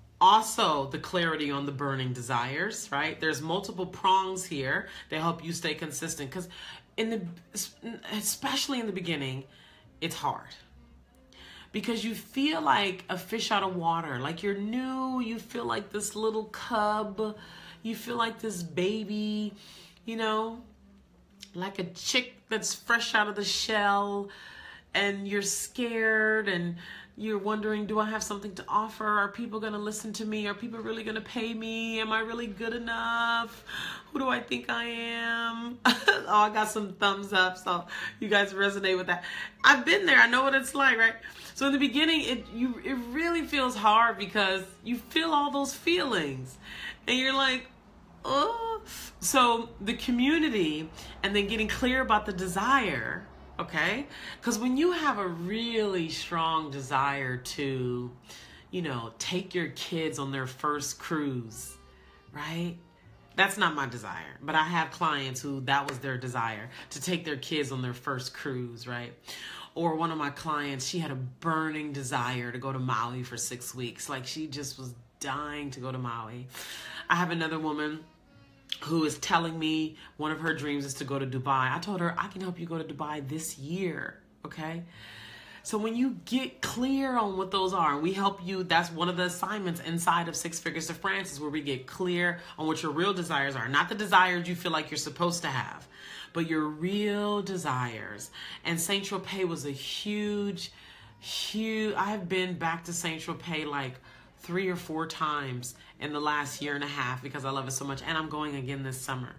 Also, the clarity on the burning desires, right? There's multiple prongs here that help you stay consistent, because in the, especially in the beginning, it's hard, because you feel like a fish out of water. Like, you're new, you feel like this little cub, you feel like this baby, you know, like a chick that's fresh out of the shell, and you're scared, and you're wondering, do I have something to offer? Are people going to listen to me? Are people really going to pay me? Am I really good enough? Who do I think I am? Oh, I got some thumbs up, so you guys resonate with that. I've been there. I know what it's like, right? So in the beginning, it you it really feels hard, because you feel all those feelings, and you're like, oh. So the community, and then getting clear about the desire. Okay? Because when you have a really strong desire to, you know, take your kids on their first cruise, right? That's not my desire. But I have clients who that was their desire, to take their kids on their first cruise, right? Or one of my clients, she had a burning desire to go to Maui for six weeks. Like, she just was dying to go to Maui. I have another woman who is telling me one of her dreams is to go to Dubai. I told her, I can help you go to Dubai this year, okay? So when you get clear on what those are, and we help you, that's one of the assignments inside of Six Figures of France, is where we get clear on what your real desires are. Not the desires you feel like you're supposed to have, but your real desires. And Saint Tropez was a huge, huge, I have been back to Saint Tropez like three or four times in the last year and a half, because I love it so much, and I'm going again this summer.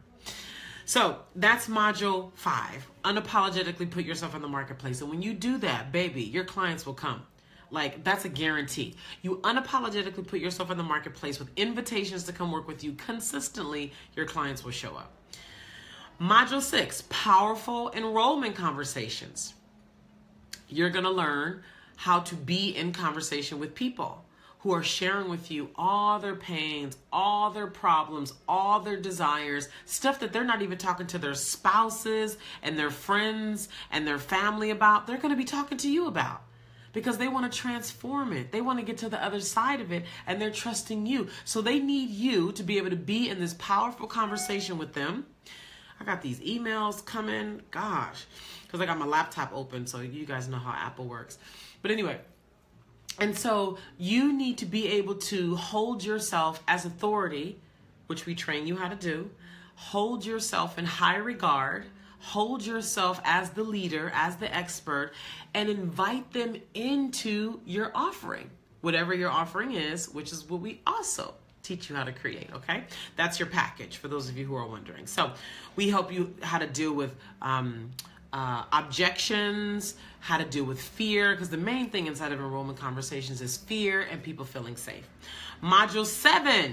So that's module five, unapologetically put yourself in the marketplace. And when you do that, baby, your clients will come. Like, that's a guarantee. You unapologetically put yourself in the marketplace with invitations to come work with you consistently, your clients will show up. Module six, powerful enrollment conversations. You're gonna learn how to be in conversation with people who are sharing with you all their pains, all their problems, all their desires, stuff that they're not even talking to their spouses and their friends and their family about. They're going to be talking to you about, because they want to transform it. They want to get to the other side of it, and they're trusting you. So they need you to be able to be in this powerful conversation with them. I got these emails coming, gosh, because I got my laptop open, so you guys know how Apple works. But anyway, and so you need to be able to hold yourself as authority, which we train you how to do. Hold yourself in high regard. Hold yourself as the leader, as the expert, and invite them into your offering, whatever your offering is, which is what we also teach you how to create, okay? That's your package, for those of you who are wondering. So we help you how to deal with um, uh, objections, how to deal with fear, because the main thing inside of enrollment conversations is fear and people feeling safe. Module seven,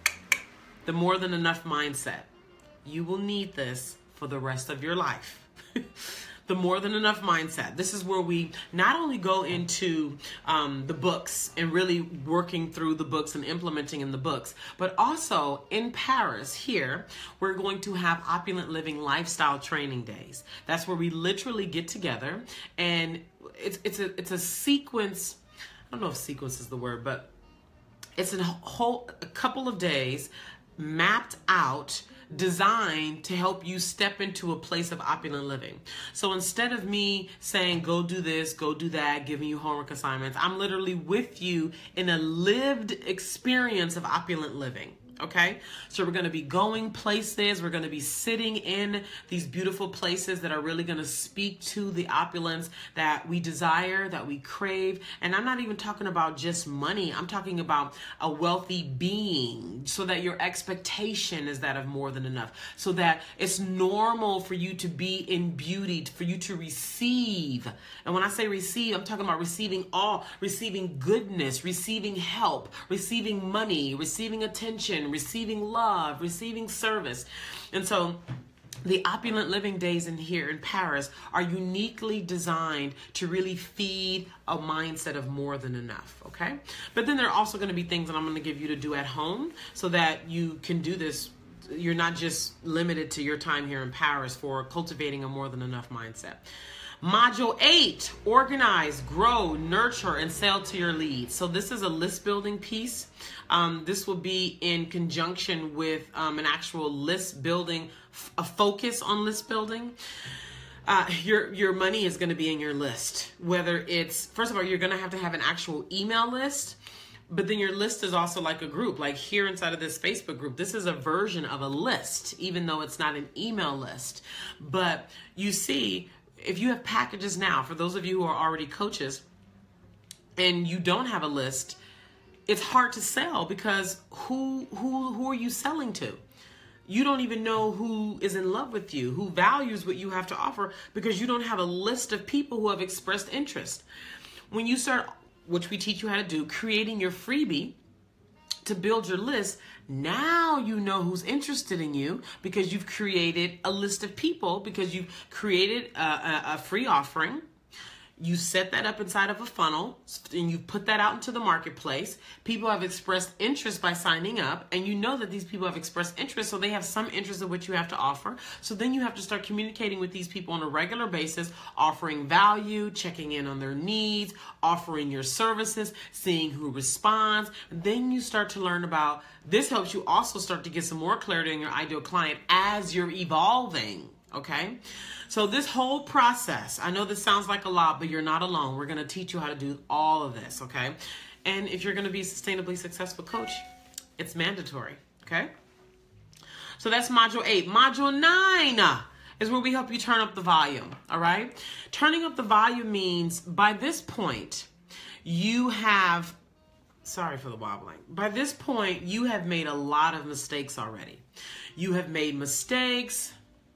the more than enough mindset. You will need this for the rest of your life. The more than enough mindset. This is where we not only go into um, the books and really working through the books and implementing in the books, but also in Paris here, we're going to have Opulent Living lifestyle training days. That's where we literally get together, and it's it's a it's a sequence. I don't know if sequence is the word, but it's a whole a couple of days mapped out, designed to help you step into a place of opulent living. So instead of me saying, go do this, go do that, giving you homework assignments, I'm literally with you in a lived experience of opulent living. Okay, so we're going to be going places. We're going to be sitting in these beautiful places that are really going to speak to the opulence that we desire, that we crave. And I'm not even talking about just money. I'm talking about a wealthy being, so that your expectation is that of more than enough, so that it's normal for you to be in beauty, for you to receive. And when I say receive, I'm talking about receiving all, receiving goodness, receiving help, receiving money, receiving attention, receiving love, receiving service. And so the Opulent Living Days in here in Paris are uniquely designed to really feed a mindset of more than enough, okay? But then there are also going to be things that I'm going to give you to do at home, so that you can do this. You're not just limited to your time here in Paris for cultivating a more than enough mindset. Module eight, organize, grow, nurture, and sell to your leads. So this is a list building piece. Um, this will be in conjunction with um, an actual list building, a focus on list building. Uh, your, your money is going to be in your list. Whether it's, first of all, you're going to have to have an actual email list. But then your list is also like a group, like here inside of this Facebook group. This is a version of a list, even though it's not an email list. But you see, if you have packages now, for those of you who are already coaches and you don't have a list, it's hard to sell, because who who who are you selling to? You don't even know who is in love with you, who values what you have to offer, because you don't have a list of people who have expressed interest. When you start, which we teach you how to do, creating your freebie to build your list, now you know who's interested in you, because you've created a list of people, because you've created a, a, a free offering. You set that up inside of a funnel, and you put that out into the marketplace. People have expressed interest by signing up, and you know that these people have expressed interest, so they have some interest in what you have to offer. So then you have to start communicating with these people on a regular basis, offering value, checking in on their needs, offering your services, seeing who responds. Then you start to learn about, this helps you also start to get some more clarity on your ideal client as you're evolving. Okay, so this whole process, I know this sounds like a lot, but you're not alone. We're going to teach you how to do all of this, okay? And if you're going to be a sustainably successful coach, it's mandatory, okay? So that's module eight. Module nine is where we help you turn up the volume, all right? Turning up the volume means by this point, you have, sorry for the wobbling. By this point, you have made a lot of mistakes already. You have made mistakes.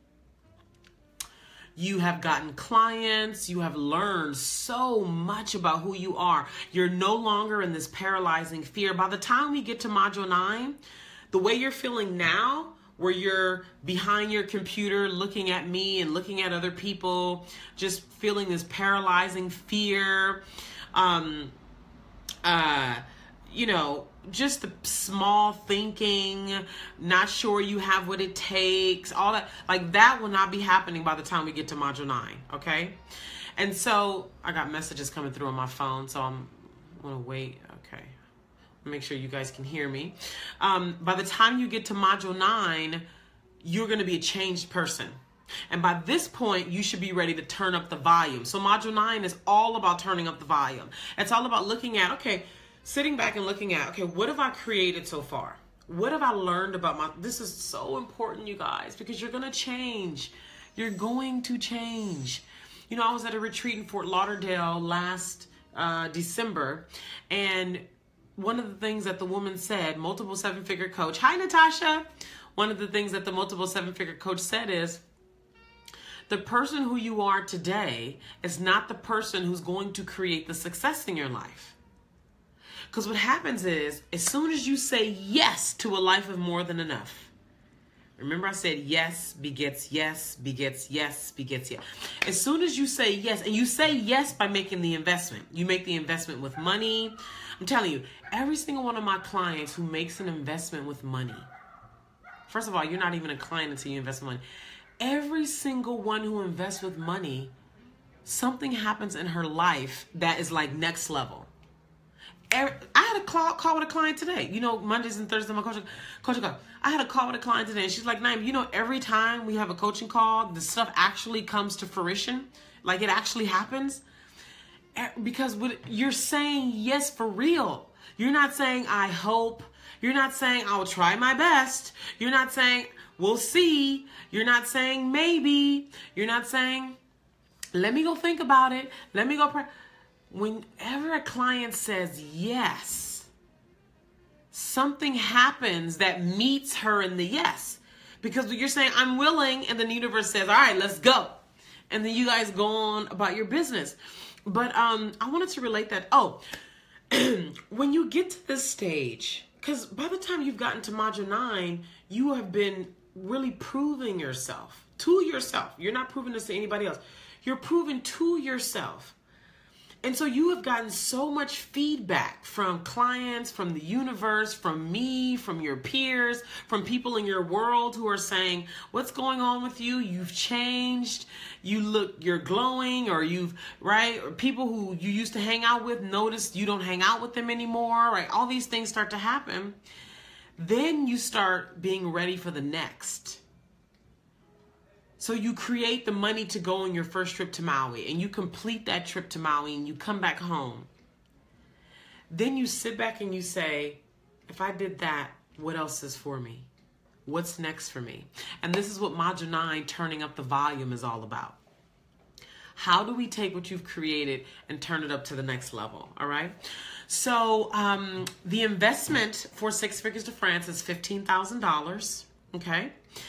You have gotten clients. You have learned so much about who you are. You're no longer in this paralyzing fear. By the time we get to module nine, the way you're feeling now, where you're behind your computer looking at me and looking at other people, just feeling this paralyzing fear, um, uh, you know, just the small thinking, not sure you have what it takes, all that, like that will not be happening by the time we get to module nine, okay? And so I got messages coming through on my phone, so I'm gonna wait, okay. Make sure you guys can hear me. Um, by the time you get to module nine, you're gonna be a changed person. And by this point, you should be ready to turn up the volume. So module nine is all about turning up the volume. It's all about looking at, okay, sitting back and looking at, okay, what have I created so far? What have I learned about my, this is so important, you guys, because you're going to change. You're going to change. You know, I was at a retreat in Fort Lauderdale last uh, December, and one of the things that the woman said, multiple seven-figure coach, hi, Natasha. One of the things that the multiple seven-figure coach said is, the person who you are today is not the person who's going to create the success in your life. Because what happens is, as soon as you say yes to a life of more than enough, remember I said yes begets yes, begets yes, begets yes. As soon as you say yes, and you say yes by making the investment, you make the investment with money. I'm telling you, every single one of my clients who makes an investment with money, first of all, you're not even a client until you invest money. Every single one who invests with money, something happens in her life that is like next level. I had a call, call with a client today. You know, Mondays and Thursdays, my coaching, coaching call. I had a call with a client today, and she's like, Naima, you know, every time we have a coaching call, the stuff actually comes to fruition. Like, it actually happens. Because what, you're saying yes for real. You're not saying, I hope. You're not saying, I will try my best. You're not saying, we'll see. You're not saying maybe. You're not saying, let me go think about it. Let me go pray. Whenever a client says yes, something happens that meets her in the yes. Because you're saying, I'm willing, and then the universe says, all right, let's go. And then you guys go on about your business. But um, I wanted to relate that. Oh, when you get to this stage, because by the time you've gotten to module nine, you have been really proving yourself to yourself. You're not proving this to anybody else. You're proving to yourself. And so you have gotten so much feedback from clients, from the universe, from me, from your peers, from people in your world who are saying, what's going on with you? You've changed. You look, you're glowing, or you've, right? Or people who you used to hang out with notice you don't hang out with them anymore, right? All these things start to happen. Then you start being ready for the next. So you create the money to go on your first trip to Maui, and you complete that trip to Maui, and you come back home. Then you sit back and you say, if I did that, what else is for me? What's next for me? And this is what module nine, turning up the volume, is all about. How do we take what you've created and turn it up to the next level? All right. So um, the investment for Six Figures to France is fifteen thousand dollars. Okay.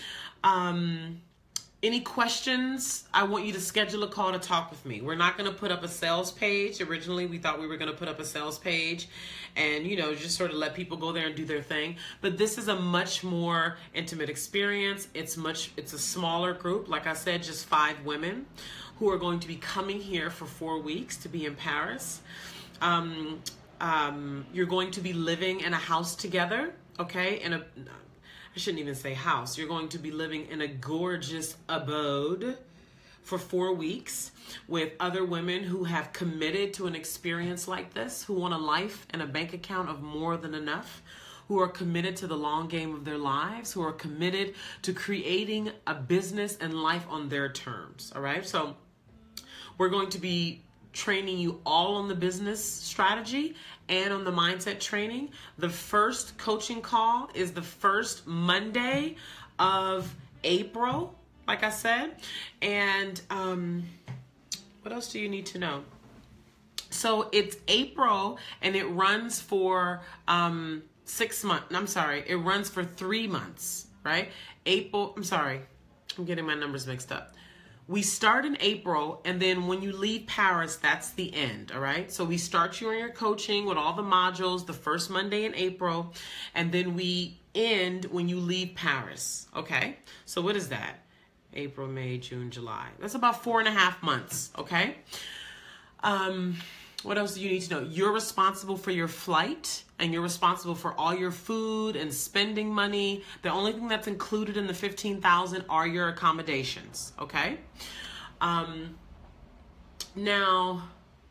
Um, Any questions? I want you to schedule a call to talk with me. We're not going to put up a sales page. Originally, we thought we were going to put up a sales page and, you know, just sort of let people go there and do their thing. But this is a much more intimate experience. It's much, it's a smaller group. Like I said, just five women who are going to be coming here for four weeks to be in Paris. Um, um, you're going to be living in a house together, okay? In a... I shouldn't even say house. You're going to be living in a gorgeous abode for four weeks with other women who have committed to an experience like this, who want a life and a bank account of more than enough, who are committed to the long game of their lives, who are committed to creating a business and life on their terms. All right. So we're going to be training you all on the business strategy and on the mindset training. The first coaching call is the first Monday of April, like I said. And um, what else do you need to know? So it's April, and it runs for um, six months. I'm sorry, it runs for three months, right? April, I'm sorry, I'm getting my numbers mixed up. We start in April, and then when you leave Paris, that's the end, all right? So we start you on your coaching with all the modules the first Monday in April, and then we end when you leave Paris, okay? So what is that? April, May, June, July. That's about four and a half months, okay? Um, What else do you need to know? You're responsible for your flight, and you're responsible for all your food and spending money. The only thing that's included in the fifteen thousand dollars are your accommodations, okay? Um, now,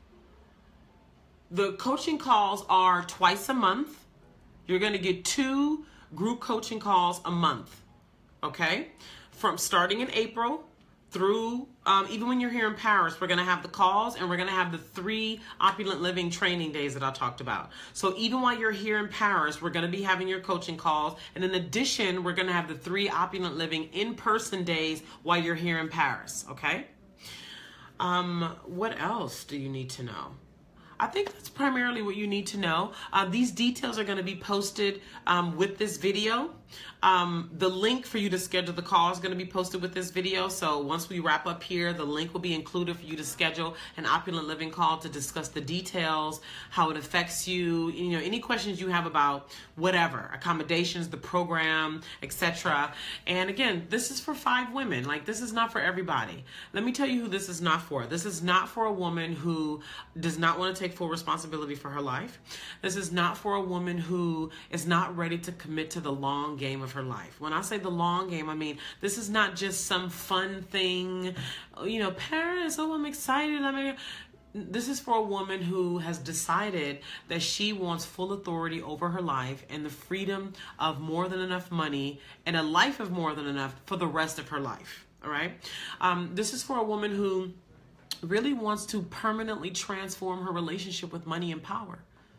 the coaching calls are twice a month. You're going to get two group coaching calls a month, okay? From starting in April through, um, even when you're here in Paris, we're going to have the calls, and we're going to have the three Opulent Living training days that I talked about. So even while you're here in Paris, we're going to be having your coaching calls. And in addition, we're going to have the three Opulent Living in-person days while you're here in Paris, okay? Um, what else do you need to know? I think that's primarily what you need to know. Uh, these details are going to be posted um, with this video. Um, the link for you to schedule the call is going to be posted with this video. So once we wrap up here, the link will be included for you to schedule an Opulent Living call to discuss the details, how it affects you, you know, any questions you have about whatever, accommodations, the program, et cetera. And again, this is for five women. Like, this is not for everybody. Let me tell you who this is not for. This is not for a woman who does not want to take full responsibility for her life. This is not for a woman who is not ready to commit to the long game of her life. When I say the long game, I mean, this is not just some fun thing, you know, Paris, oh, I'm excited. I mean, this is for a woman who has decided that she wants full authority over her life and the freedom of more than enough money and a life of more than enough for the rest of her life. All right. Um, this is for a woman who really wants to permanently transform her relationship with money and power.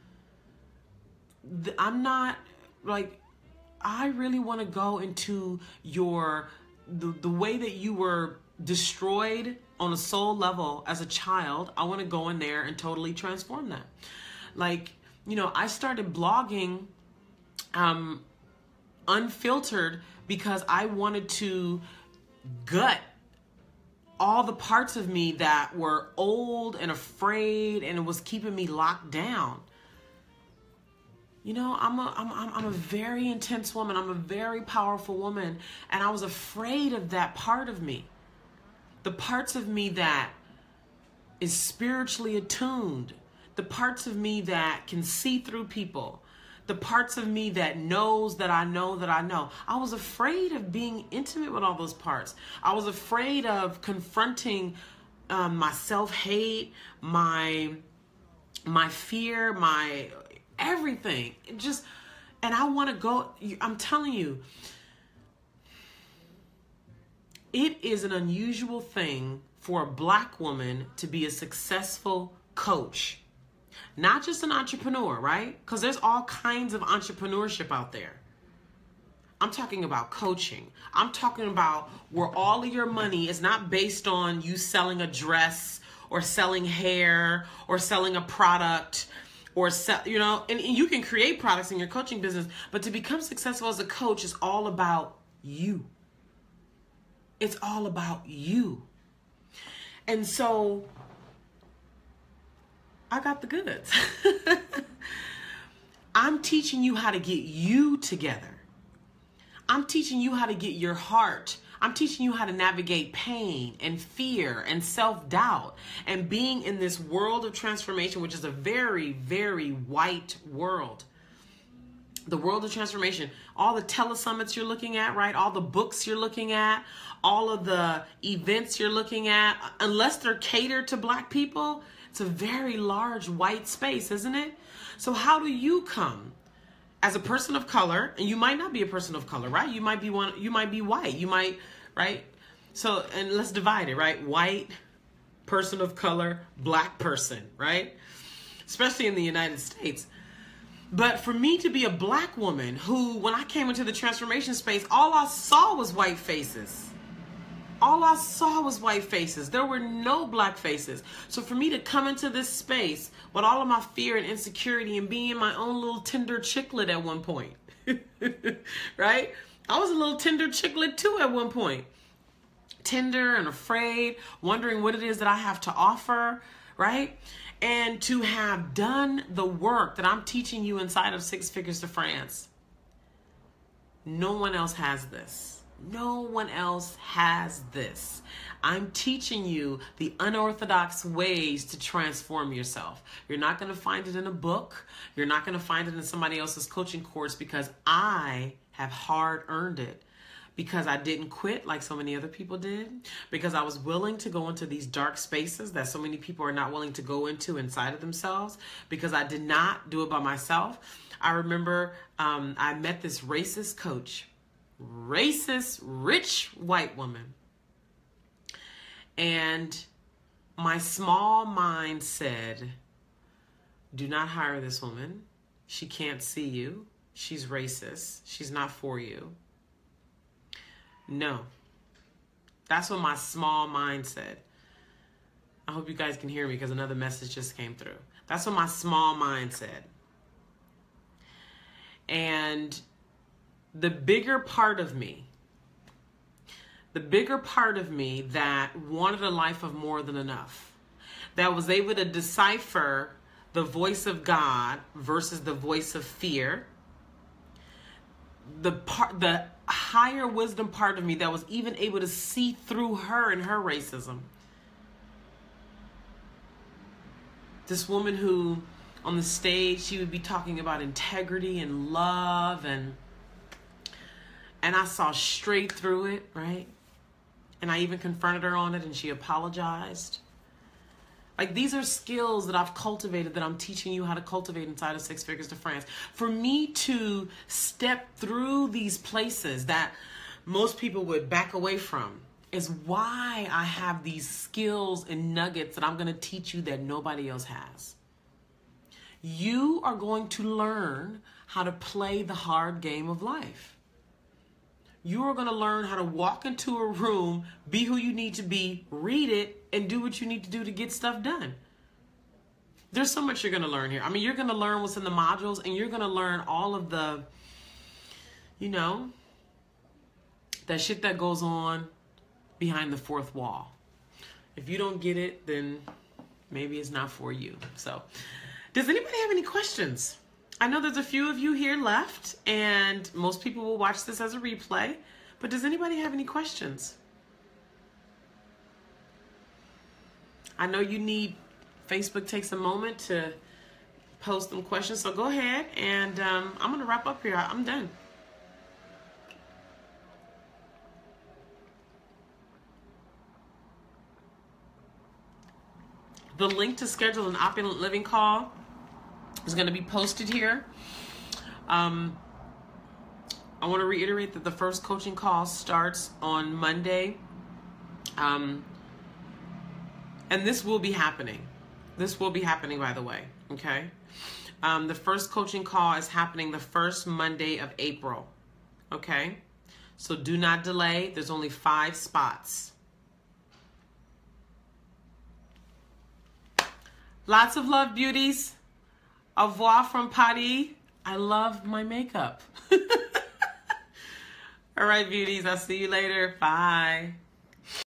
I'm not like, I really want to go into your, the, the way that you were destroyed on a soul level as a child. I want to go in there and totally transform that. Like, you know, I started blogging um, unfiltered because I wanted to gut all the parts of me that were old and afraid, and it was keeping me locked down. You know, I'm a, I'm, I'm, I'm a very intense woman. I'm a very powerful woman. And I was afraid of that part of me. The parts of me that is spiritually attuned. The parts of me that can see through people. The parts of me that knows that I know that I know. I was afraid of being intimate with all those parts. I was afraid of confronting um, my self-hate, my, my fear, my everything. It just, and I want to go, I'm telling you, it is an unusual thing for a Black woman to be a successful coach. Not just an entrepreneur, right? Because there's all kinds of entrepreneurship out there. I'm talking about coaching. I'm talking about where all of your money is not based on you selling a dress or selling hair or selling a product or sell, you know, and, and you can create products in your coaching business, but to become successful as a coach is all about you. It's all about you. And so I got the goods. I'm teaching you how to get you together. I'm teaching you how to get your heart. I'm teaching you how to navigate pain and fear and self-doubt and being in this world of transformation, which is a very, very white world. The world of transformation, all the telesummits you're looking at, right? All the books you're looking at, all of the events you're looking at, unless they're catered to Black people, it's a very large white space, isn't it? So how do you come as a person of color, and you might not be a person of color, right? You might be one, you might be white, you might, right? So, and let's divide it, right? White, person of color, Black person, right? Especially in the United States. But for me to be a Black woman who, when I came into the transformation space, all I saw was white faces. All I saw was white faces. There were no Black faces. So for me to come into this space with all of my fear and insecurity and being my own little tender chicklet at one point, right? I was a little tender chicklet too at one point. Tender and afraid, wondering what it is that I have to offer, right? And to have done the work that I'm teaching you inside of Six Figures to France, no one else has this. No one else has this. I'm teaching you the unorthodox ways to transform yourself. You're not going to find it in a book. You're not going to find it in somebody else's coaching course, because I have hard earned it. Because I didn't quit like so many other people did. Because I was willing to go into these dark spaces that so many people are not willing to go into inside of themselves. Because I did not do it by myself. I remember um, I met this racist coach. Racist, rich white woman. And my small mind said, do not hire this woman. She can't see you. She's racist. She's not for you. No. That's what my small mind said. I hope you guys can hear me because another message just came through. That's what my small mind said. And the bigger part of me, the bigger part of me that wanted a life of more than enough, that was able to decipher the voice of God versus the voice of fear, the part, the higher wisdom part of me that was even able to see through her and her racism. This woman who on the stage, she would be talking about integrity and love, and and I saw straight through it, right? And I even confronted her on it, and she apologized. Like, these are skills that I've cultivated, that I'm teaching you how to cultivate inside of Six Figures to France. For me to step through these places that most people would back away from is why I have these skills and nuggets that I'm going to teach you that nobody else has. You are going to learn how to play the hard game of life. You are going to learn how to walk into a room, be who you need to be, read it, and do what you need to do to get stuff done. There's so much you're going to learn here. I mean, you're going to learn what's in the modules, and you're going to learn all of the, you know, that shit that goes on behind the fourth wall. If you don't get it, then maybe it's not for you. So, does anybody have any questions? I know there's a few of you here left, and most people will watch this as a replay, but does anybody have any questions? I know you need, Facebook takes a moment to post some questions, so go ahead, and um, I'm going to wrap up here. I'm done. The link to schedule an Opulent Living call is going to be posted here. Um, I want to reiterate that the first coaching call starts on Monday. Um, and this will be happening. This will be happening, by the way. Okay. Um, the first coaching call is happening the first Monday of April. Okay. So do not delay. There's only five spots. Lots of love, beauties. Au revoir from Paris. I love my makeup. All right, beauties. I'll see you later. Bye.